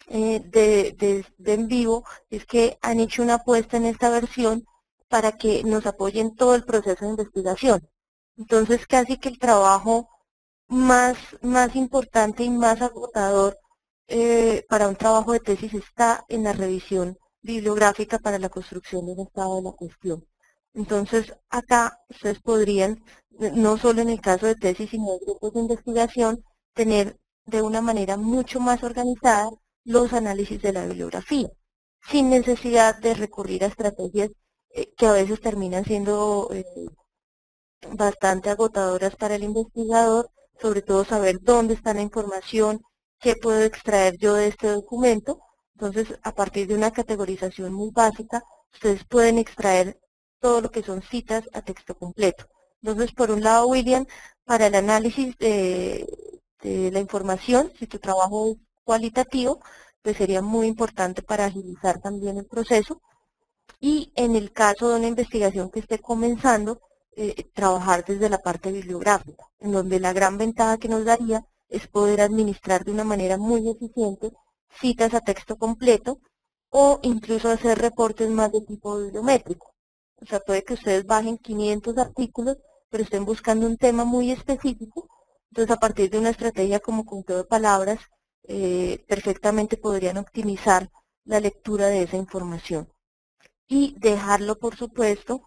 de en vivo, es que han hecho una apuesta en esta versión para que nos apoyen todo el proceso de investigación. Entonces casi que el trabajo más importante y más agotador para un trabajo de tesis está en la revisión bibliográfica para la construcción de un estado de la cuestión. Entonces, acá ustedes podrían, no solo en el caso de tesis, sino de grupos de investigación, tener de una manera mucho más organizada los análisis de la bibliografía, sin necesidad de recurrir a estrategias que a veces terminan siendo bastante agotadoras para el investigador, sobre todo saber dónde está la información, qué puedo extraer yo de este documento. Entonces, a partir de una categorización muy básica, ustedes pueden extraer todo lo que son citas a texto completo. Entonces, por un lado, William, para el análisis de la información, si tu trabajo es cualitativo, pues sería muy importante para agilizar también el proceso. Y en el caso de una investigación que esté comenzando, trabajar desde la parte bibliográfica, en donde la gran ventaja que nos daría es poder administrar de una manera muy eficiente citas a texto completo o incluso hacer reportes más de tipo bibliométrico. O sea, puede que ustedes bajen 500 artículos, pero estén buscando un tema muy específico. Entonces, a partir de una estrategia como conteo de palabras, perfectamente podrían optimizar la lectura de esa información y dejarlo, por supuesto,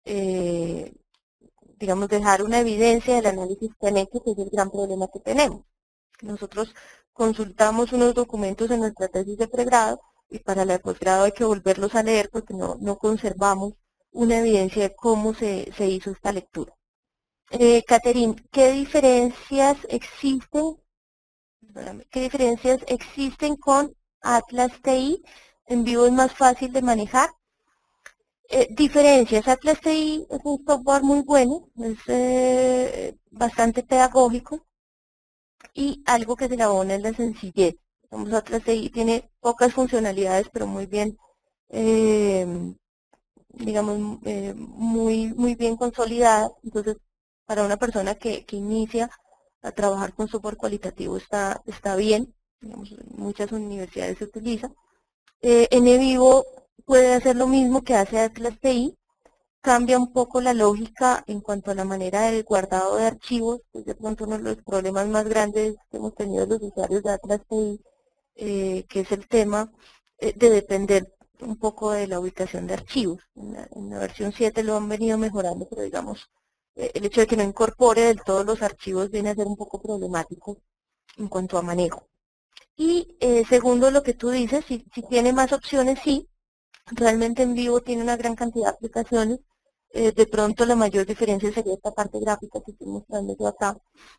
digamos, dejar una evidencia del análisis que han hecho, que es el gran problema que tenemos. Nosotros consultamos unos documentos en nuestra tesis de pregrado y para la de posgrado hay que volverlos a leer porque no conservamos una evidencia de cómo se hizo esta lectura. Catherine, ¿qué diferencias existen? Perdóname, ¿qué diferencias existen con Atlas TI? ¿En vivo es más fácil de manejar? Diferencias, Atlas TI es un software muy bueno, es bastante pedagógico y algo que se le abona es la sencillez. Atlas TI tiene pocas funcionalidades, pero muy bien, digamos, muy bien consolidada. Entonces, para una persona que inicia a trabajar con software cualitativo está bien, digamos, en muchas universidades se utiliza. NVivo puede hacer lo mismo que hace Atlas TI, cambia un poco la lógica en cuanto a la manera del guardado de archivos, pues de pronto uno de los problemas más grandes que hemos tenido los usuarios de Atlas TI, que es el tema de depender un poco de la ubicación de archivos. En la versión 7 lo han venido mejorando, pero digamos, el hecho de que no incorpore del todo los archivos viene a ser un poco problemático en cuanto a manejo. Y segundo, lo que tú dices, si tiene más opciones, sí, realmente en vivo tiene una gran cantidad de aplicaciones. De pronto la mayor diferencia sería esta parte gráfica que estoy mostrando yo acá.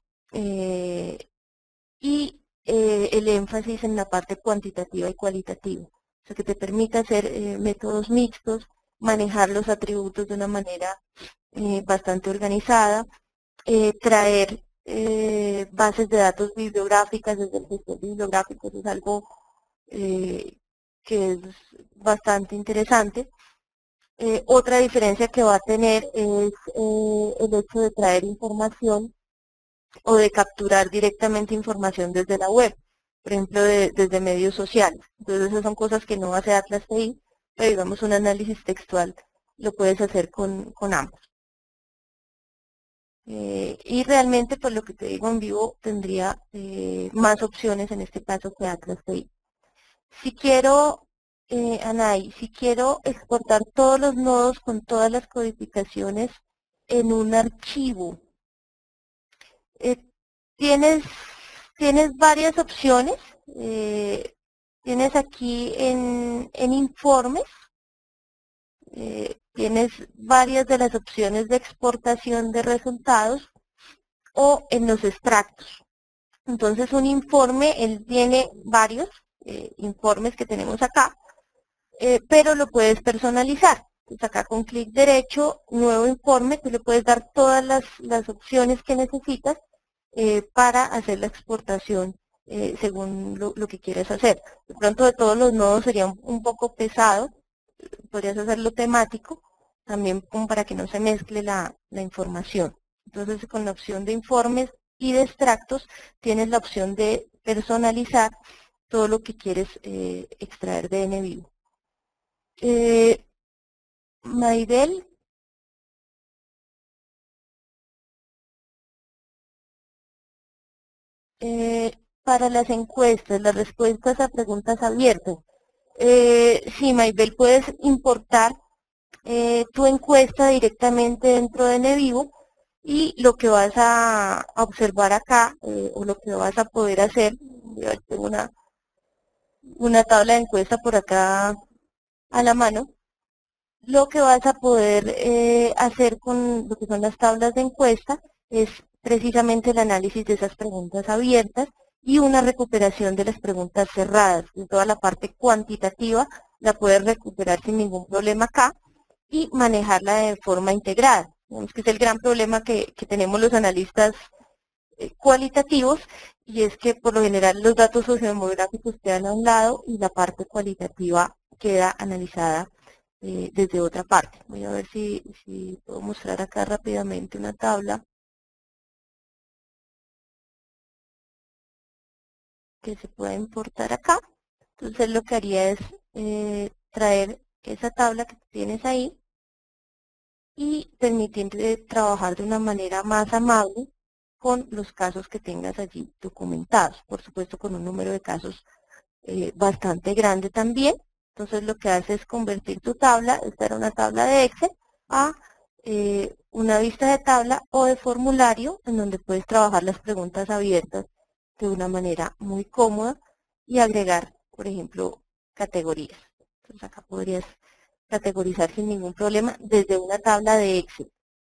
Y el énfasis en la parte cuantitativa y cualitativa. O sea, que te permite hacer métodos mixtos, manejar los atributos de una manera bastante organizada, traer bases de datos bibliográficas desde el gestor bibliográfico, eso es algo que es bastante interesante. Otra diferencia que va a tener es el hecho de traer información o de capturar directamente información desde la web, por ejemplo, desde medios sociales. Entonces, esas son cosas que no hace Atlas TI, pero digamos un análisis textual lo puedes hacer con ambos. Y realmente, pues lo que te digo en vivo, tendría más opciones en este caso que Atlas TI. Si quiero, Anay, si quiero exportar todos los nodos con todas las codificaciones en un archivo, eh, tienes, tienes varias opciones. Tienes aquí en informes, tienes varias de las opciones de exportación de resultados o en los extractos. Entonces un informe, él tiene varios informes que tenemos acá, pero lo puedes personalizar. Entonces acá con clic derecho, nuevo informe, tú le puedes dar todas las opciones que necesitas para hacer la exportación según lo que quieres hacer. De pronto de todos los nodos sería un poco pesado, podrías hacerlo temático, también como para que no se mezcle la información. Entonces con la opción de informes y de extractos tienes la opción de personalizar todo lo que quieres extraer de NVivo. Maybel, para las encuestas, las respuestas a preguntas abiertas. Sí, Maybel, puedes importar tu encuesta directamente dentro de NVivo y lo que vas a observar acá, o lo que vas a poder hacer, yo tengo una tabla de encuesta por acá a la mano, lo que vas a poder hacer con lo que son las tablas de encuesta es precisamente el análisis de esas preguntas abiertas y una recuperación de las preguntas cerradas. En toda la parte cuantitativa la puedes recuperar sin ningún problema acá y manejarla de forma integrada. Digamos que es el gran problema que tenemos los analistas cualitativos, y es que por lo general los datos sociodemográficos quedan a un lado y la parte cualitativa queda analizada desde otra parte. Voy a ver si puedo mostrar acá rápidamente una tabla que se pueda importar acá. Entonces lo que haría es traer esa tabla que tienes ahí y permitirte trabajar de una manera más amable con los casos que tengas allí documentados. Por supuesto, con un número de casos bastante grande también. Entonces lo que hace es convertir tu tabla, esta era una tabla de Excel, a una vista de tabla o de formulario en donde puedes trabajar las preguntas abiertas de una manera muy cómoda y agregar, por ejemplo, categorías. Entonces acá podrías categorizar sin ningún problema desde una tabla de Excel.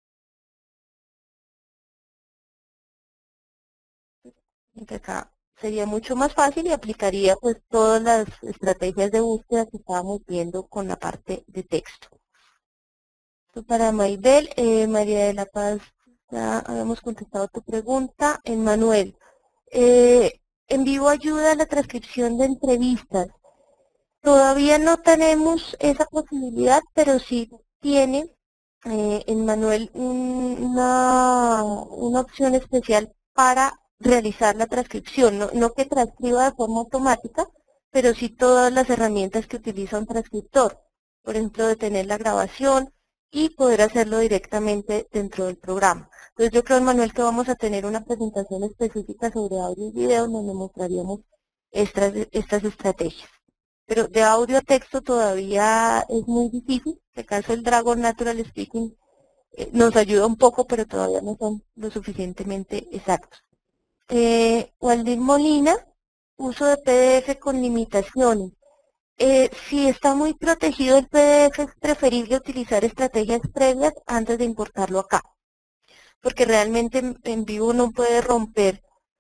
Que acá sería mucho más fácil y aplicaría pues todas las estrategias de búsqueda que estábamos viendo con la parte de texto. Esto para Maybel, María de la Paz, ya habíamos contestado tu pregunta. Emmanuel, NVivo ayuda a la transcripción de entrevistas. Todavía no tenemos esa posibilidad, pero sí tiene Emmanuel una opción especial para realizar la transcripción, no que transcriba de forma automática, pero sí todas las herramientas que utiliza un transcriptor. Por ejemplo, detener la grabación y poder hacerlo directamente dentro del programa. Entonces yo creo, Manuel, que vamos a tener una presentación específica sobre audio y video donde mostraríamos estas estrategias. Pero de audio a texto todavía es muy difícil. En el caso del Dragon Natural Speaking nos ayuda un poco, pero todavía no son lo suficientemente exactos. Waldir Molina, uso de PDF con limitaciones. Si está muy protegido el PDF, es preferible utilizar estrategias previas antes de importarlo acá, porque realmente en vivo no puede romper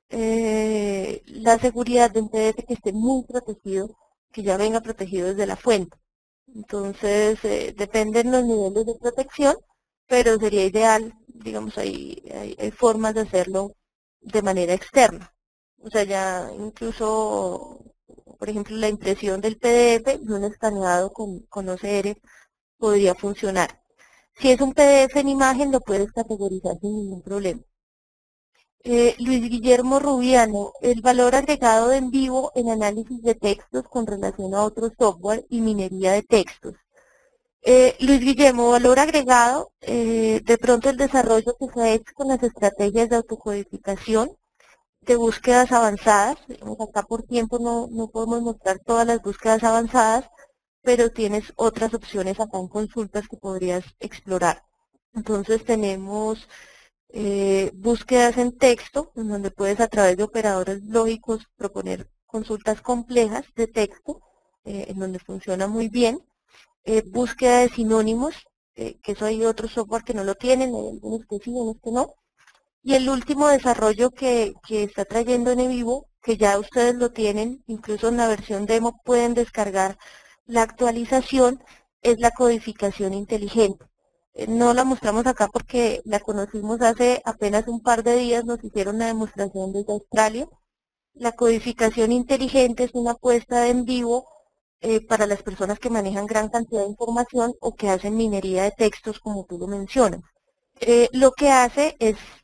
la seguridad de un PDF que esté muy protegido, que ya venga protegido desde la fuente. Entonces, dependen los niveles de protección, pero sería ideal, digamos, hay formas de hacerlo de manera externa. O sea, ya incluso, por ejemplo, la impresión del PDF y un escaneado con OCR podría funcionar. Si es un PDF en imagen, lo puedes categorizar sin ningún problema. Luis Guillermo Rubiano, el valor agregado de NVivo en análisis de textos con relación a otro software y minería de textos. Luis Guillermo, valor agregado, de pronto el desarrollo que se ha hecho con las estrategias de autocodificación, de búsquedas avanzadas. Acá por tiempo no podemos mostrar todas las búsquedas avanzadas, pero tienes otras opciones acá en consultas que podrías explorar. Entonces tenemos búsquedas en texto, en donde puedes a través de operadores lógicos proponer consultas complejas de texto, en donde funciona muy bien. Búsqueda de sinónimos, que eso hay otros software que no lo tienen, hay algunos que sí, unos que no. Y el último desarrollo que está trayendo NVivo, que ya ustedes lo tienen, incluso en la versión demo pueden descargar la actualización, es la codificación inteligente. No la mostramos acá porque la conocimos hace apenas un par de días, nos hicieron la demostración desde Australia. La codificación inteligente es una apuesta de NVivo para las personas que manejan gran cantidad de información o que hacen minería de textos, como tú lo mencionas. Lo que hace es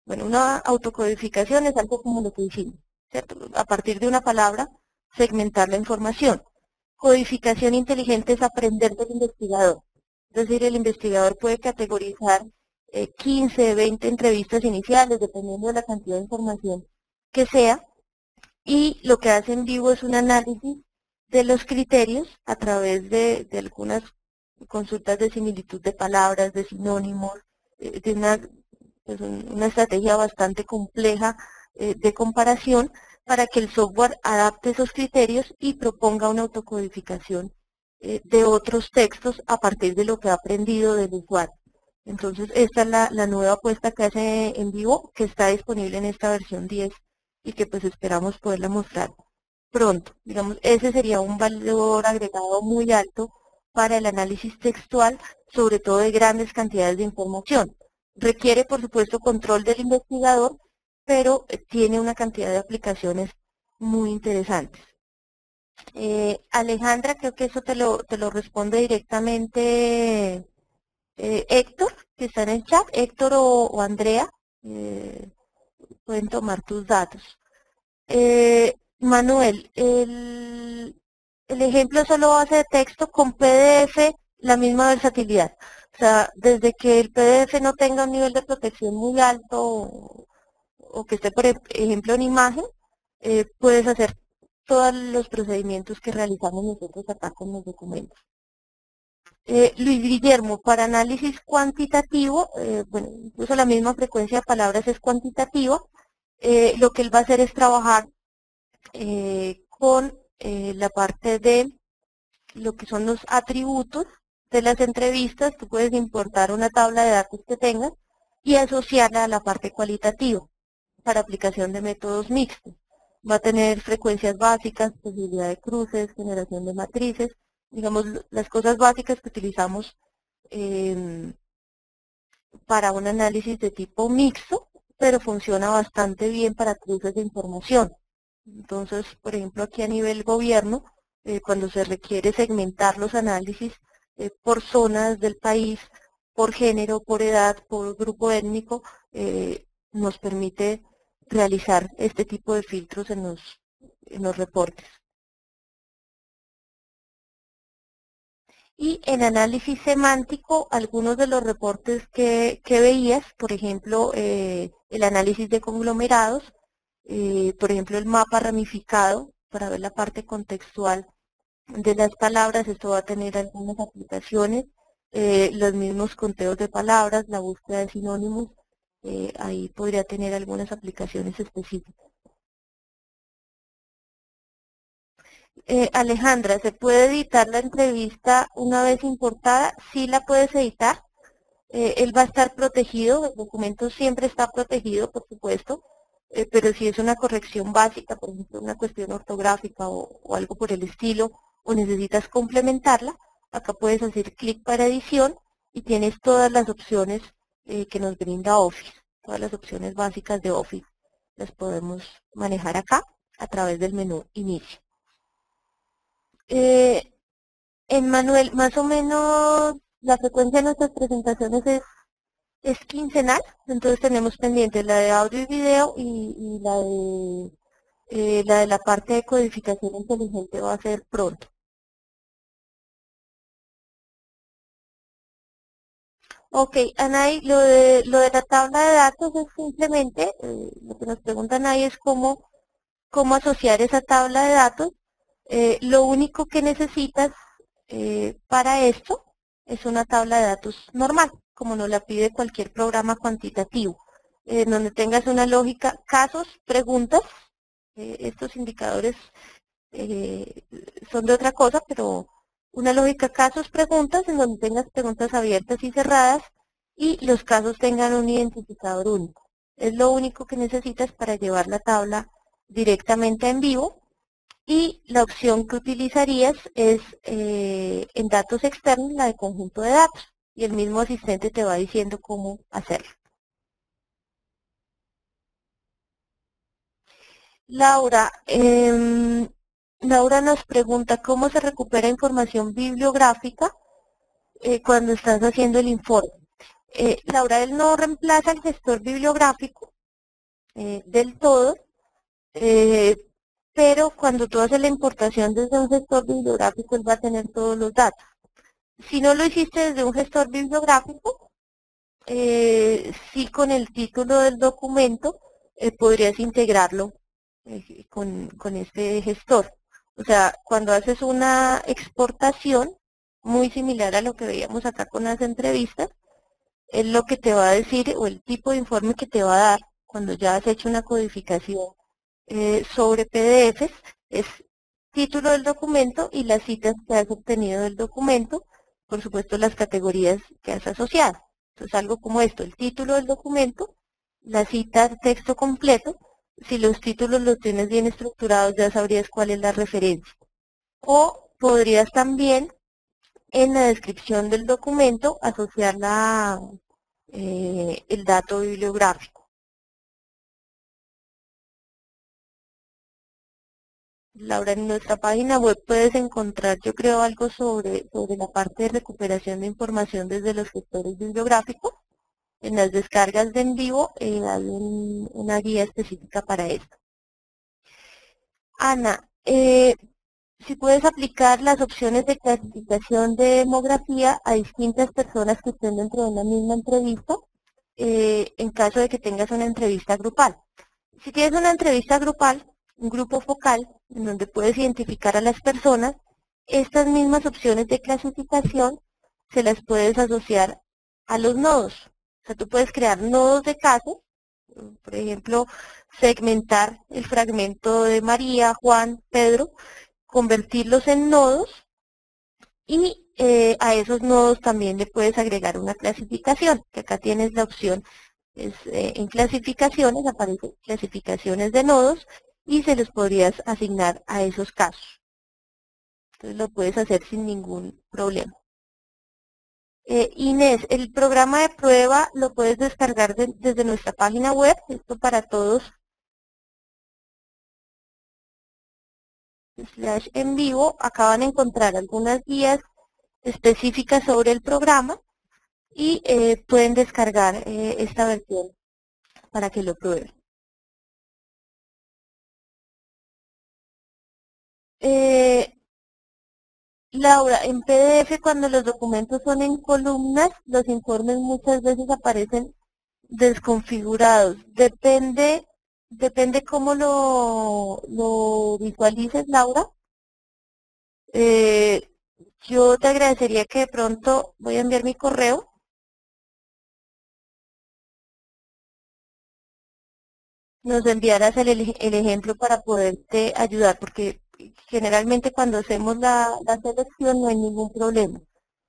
Bueno, una autocodificación es algo como lo que hicimos, ¿cierto? A partir de una palabra, segmentar la información. Codificación inteligente es aprender del investigador. Es decir, el investigador puede categorizar 15, 20 entrevistas iniciales, dependiendo de la cantidad de información que sea, y lo que hace en vivo es un análisis de los criterios a través de algunas consultas de similitud de palabras, de sinónimos, de una estrategia bastante compleja de comparación para que el software adapte esos criterios y proponga una autocodificación de otros textos a partir de lo que ha aprendido del usuario. Entonces, esta es la nueva apuesta que hace en vivo, que está disponible en esta versión 10 y que pues esperamos poderla mostrar pronto. Digamos, ese sería un valor agregado muy alto para el análisis textual, sobre todo de grandes cantidades de información. Requiere, por supuesto, control del investigador, pero tiene una cantidad de aplicaciones muy interesantes. Alejandra, creo que eso te lo responde directamente Héctor, que está en el chat. Héctor o Andrea pueden tomar tus datos. Manuel, el ejemplo solo base de texto con PDF, la misma versatilidad. O sea, desde que el PDF no tenga un nivel de protección muy alto o que esté, por ejemplo, en imagen, puedes hacer todos los procedimientos que realizamos nosotros acá con los documentos. Luis Guillermo, para análisis cuantitativo, bueno, incluso la misma frecuencia de palabras es cuantitativa, lo que él va a hacer es trabajar con la parte de lo que son los atributos de las entrevistas. Tú puedes importar una tabla de datos que tengas y asociarla a la parte cualitativa para aplicación de métodos mixtos. Va a tener frecuencias básicas, posibilidad de cruces, generación de matrices, digamos, las cosas básicas que utilizamos para un análisis de tipo mixto, pero funciona bastante bien para cruces de información. Entonces, por ejemplo, aquí a nivel gobierno, cuando se requiere segmentar los análisis por zonas del país, por género, por edad, por grupo étnico, nos permite realizar este tipo de filtros en los reportes. Y en análisis semántico, algunos de los reportes que veías, por ejemplo, el análisis de conglomerados, por ejemplo, el mapa ramificado para ver la parte contextual de las palabras. Esto va a tener algunas aplicaciones, los mismos conteos de palabras, la búsqueda de sinónimos, ahí podría tener algunas aplicaciones específicas. Alejandra, ¿se puede editar la entrevista una vez importada? Sí la puedes editar. Él va a estar protegido, el documento siempre está protegido, por supuesto, pero si es una corrección básica, por ejemplo, una cuestión ortográfica o algo por el estilo, o necesitas complementarla, acá puedes hacer clic para edición y tienes todas las opciones que nos brinda Office. Todas las opciones básicas de Office las podemos manejar acá a través del menú Inicio. Manuel, más o menos la frecuencia de nuestras presentaciones es quincenal, entonces tenemos pendientes la de audio y video y la de la parte de codificación inteligente va a ser pronto. Ok, Anaí, lo de la tabla de datos es simplemente, lo que nos pregunta Anaí es cómo asociar esa tabla de datos. Lo único que necesitas para esto es una tabla de datos normal, como nos la pide cualquier programa cuantitativo, donde tengas una lógica, casos, preguntas. Estos indicadores son de otra cosa, pero una lógica casos, preguntas, en donde tengas preguntas abiertas y cerradas y los casos tengan un identificador único. Es lo único que necesitas para llevar la tabla directamente en vivo. Y la opción que utilizarías es en datos externos, la de conjunto de datos. Y el mismo asistente te va diciendo cómo hacerlo. Laura, Laura nos pregunta cómo se recupera información bibliográfica cuando estás haciendo el informe. Laura, él no reemplaza el gestor bibliográfico, del todo, eh, pero cuando tú haces la importación desde un gestor bibliográfico, él va a tener todos los datos. Si no lo hiciste desde un gestor bibliográfico, sí con el título del documento podrías integrarlo con este gestor. O sea, cuando haces una exportación, muy similar a lo que veíamos acá con las entrevistas, es lo que te va a decir o el tipo de informe que te va a dar cuando ya has hecho una codificación sobre PDFs, es título del documento y las citas que has obtenido del documento, por supuesto las categorías que has asociado. Entonces algo como esto, el título del documento, la cita, texto completo. Si los títulos los tienes bien estructurados, ya sabrías cuál es la referencia. O podrías también en la descripción del documento asociar el dato bibliográfico. Laura, en nuestra página web puedes encontrar, yo creo, algo sobre la parte de recuperación de información desde los gestores bibliográficos. En las descargas de en vivo hay una guía específica para esto. Ana, si puedes aplicar las opciones de clasificación de demografía a distintas personas que estén dentro de una misma entrevista, en caso de que tengas una entrevista grupal. Si tienes una entrevista grupal, un grupo focal, en donde puedes identificar a las personas, estas mismas opciones de clasificación se las puedes asociar a los nodos. O sea, tú puedes crear nodos de casos, por ejemplo, segmentar el fragmento de María, Juan, Pedro, convertirlos en nodos y a esos nodos también le puedes agregar una clasificación, que acá tienes la opción, en clasificaciones, aparece clasificaciones de nodos y se los podrías asignar a esos casos. Entonces lo puedes hacer sin ningún problema. Inés, el programa de prueba lo puedes descargar desde nuestra página web, esto para todos, /en vivo. Acá van a encontrar algunas guías específicas sobre el programa y pueden descargar esta versión para que lo prueben. Laura, en PDF cuando los documentos son en columnas, los informes muchas veces aparecen desconfigurados. Depende cómo lo visualices, Laura. Eh, yo te agradecería que de pronto, voy a enviar mi correo, nos enviaras el ejemplo para poderte ayudar, porque generalmente cuando hacemos la selección no hay ningún problema.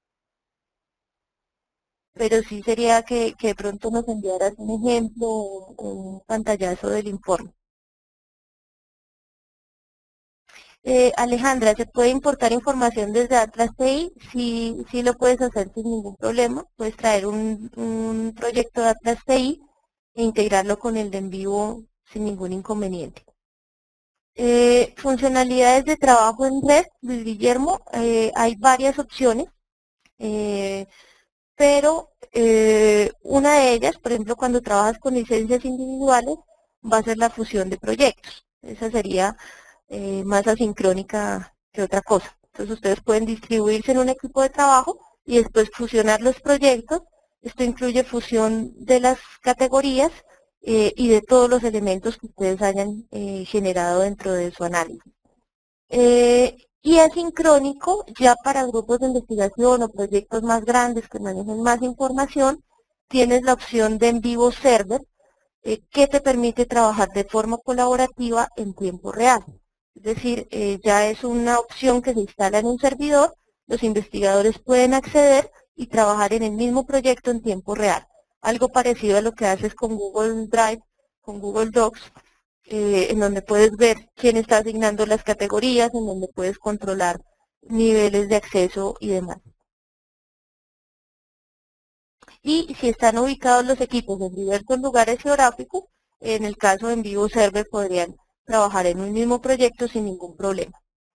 Pero sí sería que de pronto nos enviaras un ejemplo o un pantallazo del informe. Alejandra, ¿se puede importar información desde Atlas TI? Sí, sí lo puedes hacer sin ningún problema. Puedes traer un proyecto de Atlas TI e integrarlo con el de en vivo sin ningún inconveniente. Funcionalidades de trabajo en red, Luis Guillermo, hay varias opciones, pero una de ellas, por ejemplo, cuando trabajas con licencias individuales, va a ser la fusión de proyectos. Esa sería más asincrónica que otra cosa. Entonces ustedes pueden distribuirse en un equipo de trabajo y después fusionar los proyectos. Esto incluye fusión de las categorías y de todos los elementos que ustedes hayan generado dentro de su análisis. Y asincrónico, ya para grupos de investigación o proyectos más grandes que manejen más información, tienes la opción de en vivo server, que te permite trabajar de forma colaborativa en tiempo real. Es decir, ya es una opción que se instala en un servidor, los investigadores pueden acceder y trabajar en el mismo proyecto en tiempo real. Algo parecido a lo que haces con Google Drive, con Google Docs, en donde puedes ver quién está asignando las categorías, en donde puedes controlar niveles de acceso y demás. Y si están ubicados los equipos en diversos lugares geográficos, en el caso de en vivo server podrían trabajar en un mismo proyecto sin ningún problema.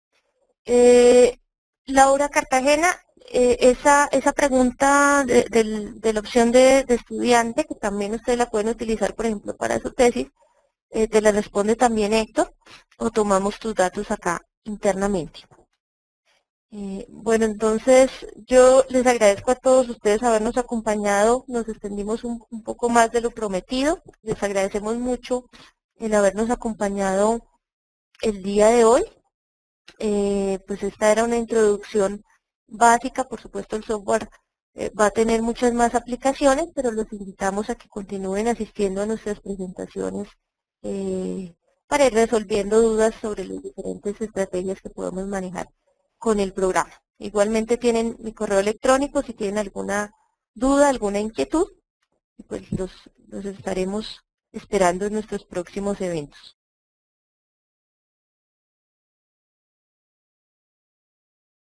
Laura Cartagena, esa pregunta de la opción de estudiante, que también ustedes la pueden utilizar, por ejemplo, para su tesis, te la responde también Héctor, o tomamos tus datos acá internamente. Bueno, entonces yo les agradezco a todos ustedes habernos acompañado, nos extendimos un poco más de lo prometido, les agradecemos mucho el habernos acompañado el día de hoy. Pues esta era una introducción básica, por supuesto el software va a tener muchas más aplicaciones, pero los invitamos a que continúen asistiendo a nuestras presentaciones para ir resolviendo dudas sobre las diferentes estrategias que podemos manejar con el programa. Igualmente tienen mi correo electrónico si tienen alguna duda, alguna inquietud, pues los estaremos esperando en nuestros próximos eventos.